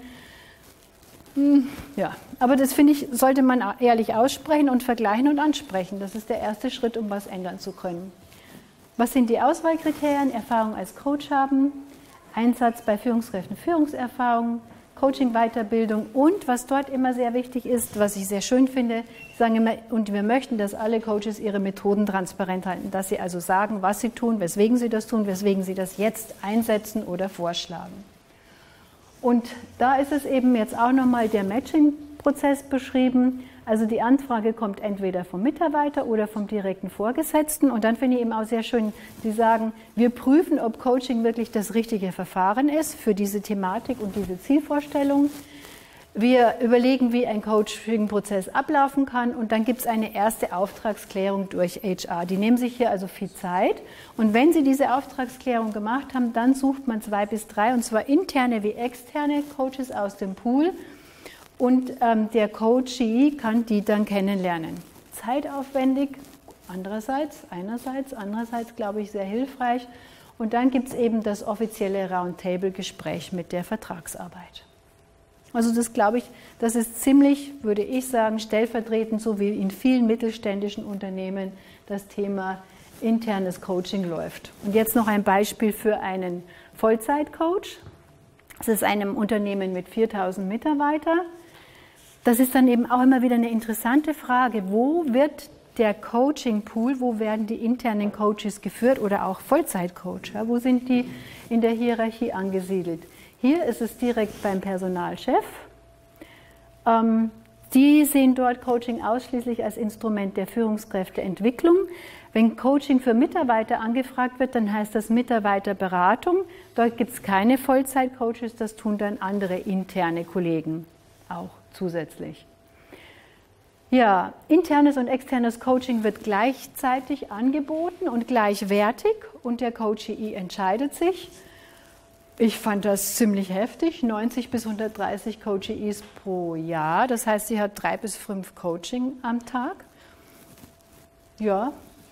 Ja, aber das, finde ich, sollte man ehrlich aussprechen und vergleichen und ansprechen. Das ist der erste Schritt, um was ändern zu können. Was sind die Auswahlkriterien? Erfahrung als Coach haben, Einsatz bei Führungskräften, Führungserfahrung, Coaching-Weiterbildung und was dort immer sehr wichtig ist, was ich sehr schön finde, die sagen immer, und wir möchten, dass alle Coaches ihre Methoden transparent halten, dass sie also sagen, was sie tun, weswegen sie das tun, weswegen sie das jetzt einsetzen oder vorschlagen. Und da ist es eben jetzt auch nochmal der Matching-Prozess beschrieben. Also die Anfrage kommt entweder vom Mitarbeiter oder vom direkten Vorgesetzten. Und dann finde ich eben auch sehr schön, Sie sagen, wir prüfen, ob Coaching wirklich das richtige Verfahren ist für diese Thematik und diese Zielvorstellung. Wir überlegen, wie ein Coaching-Prozess ablaufen kann. Und dann gibt es eine erste Auftragsklärung durch HR. Die nehmen sich hier also viel Zeit. Und wenn Sie diese Auftragsklärung gemacht haben, dann sucht man 2 bis 3, und zwar interne wie externe Coaches aus dem Pool. Und der Coachee kann die dann kennenlernen. Zeitaufwendig, andererseits glaube ich sehr hilfreich. Und dann gibt es eben das offizielle Roundtable-Gespräch mit der Vertragsarbeit. Also das glaube ich, das ist ziemlich, würde ich sagen, stellvertretend, so wie in vielen mittelständischen Unternehmen das Thema internes Coaching läuft. Und jetzt noch ein Beispiel für einen Vollzeitcoach. Das ist einem Unternehmen mit 4000 Mitarbeitern. Das ist dann eben auch immer wieder eine interessante Frage, wo wird der Coaching-Pool, wo werden die internen Coaches geführt oder auch Vollzeitcoach, ja, wo sind die in der Hierarchie angesiedelt? Hier ist es direkt beim Personalchef. Die sehen dort Coaching ausschließlich als Instrument der Führungskräfteentwicklung. Wenn Coaching für Mitarbeiter angefragt wird, dann heißt das Mitarbeiterberatung. Dort gibt es keine Vollzeitcoaches, das tun dann andere interne Kollegen auch zusätzlich. Ja, internes und externes Coaching wird gleichzeitig angeboten und gleichwertig und der Coachee entscheidet sich. Ich fand das ziemlich heftig, 90 bis 130 Coachees pro Jahr. Das heißt, sie hat 3 bis 5 Coaching am Tag. Ja.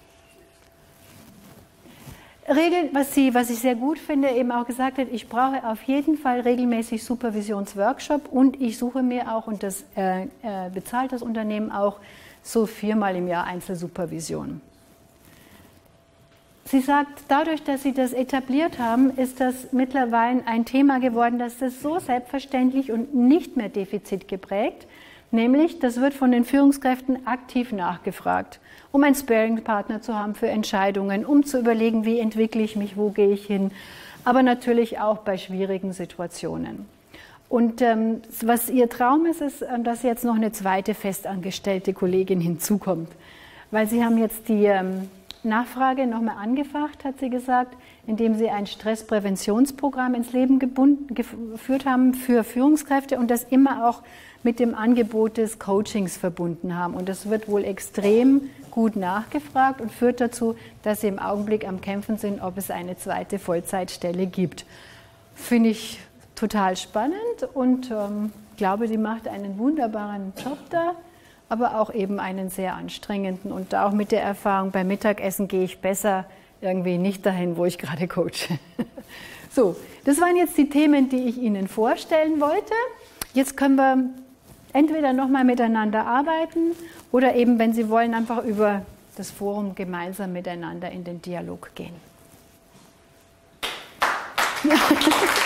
Regeln, was ich sehr gut finde, eben auch gesagt hat, ich brauche auf jeden Fall regelmäßig Supervisionsworkshop und ich suche mir auch, und das bezahlt das Unternehmen auch, so 4-mal im Jahr Einzelsupervision. Sie sagt, dadurch, dass Sie das etabliert haben, ist das mittlerweile ein Thema geworden, das ist so selbstverständlich und nicht mehr defizitgeprägt, nämlich das wird von den Führungskräften aktiv nachgefragt, um einen Sparring-Partner zu haben für Entscheidungen, um zu überlegen, wie entwickle ich mich, wo gehe ich hin, aber natürlich auch bei schwierigen Situationen. Und was ihr Traum ist, ist, dass jetzt noch eine zweite festangestellte Kollegin hinzukommt, weil Sie haben jetzt die Nachfrage nochmal angefacht, hat sie gesagt, indem sie ein Stresspräventionsprogramm ins Leben geführt haben für Führungskräfte und das immer auch mit dem Angebot des Coachings verbunden haben. Und das wird wohl extrem gut nachgefragt und führt dazu, dass sie im Augenblick am Kämpfen sind, ob es eine zweite Vollzeitstelle gibt. Finde ich total spannend und glaube, sie macht einen wunderbaren Job da, aber auch eben einen sehr anstrengenden. Und auch mit der Erfahrung, beim Mittagessen gehe ich besser irgendwie nicht dahin, wo ich gerade coache. So, das waren jetzt die Themen, die ich Ihnen vorstellen wollte. Jetzt können wir entweder nochmal miteinander arbeiten oder eben, wenn Sie wollen, einfach über das Forum gemeinsam miteinander in den Dialog gehen. Ja.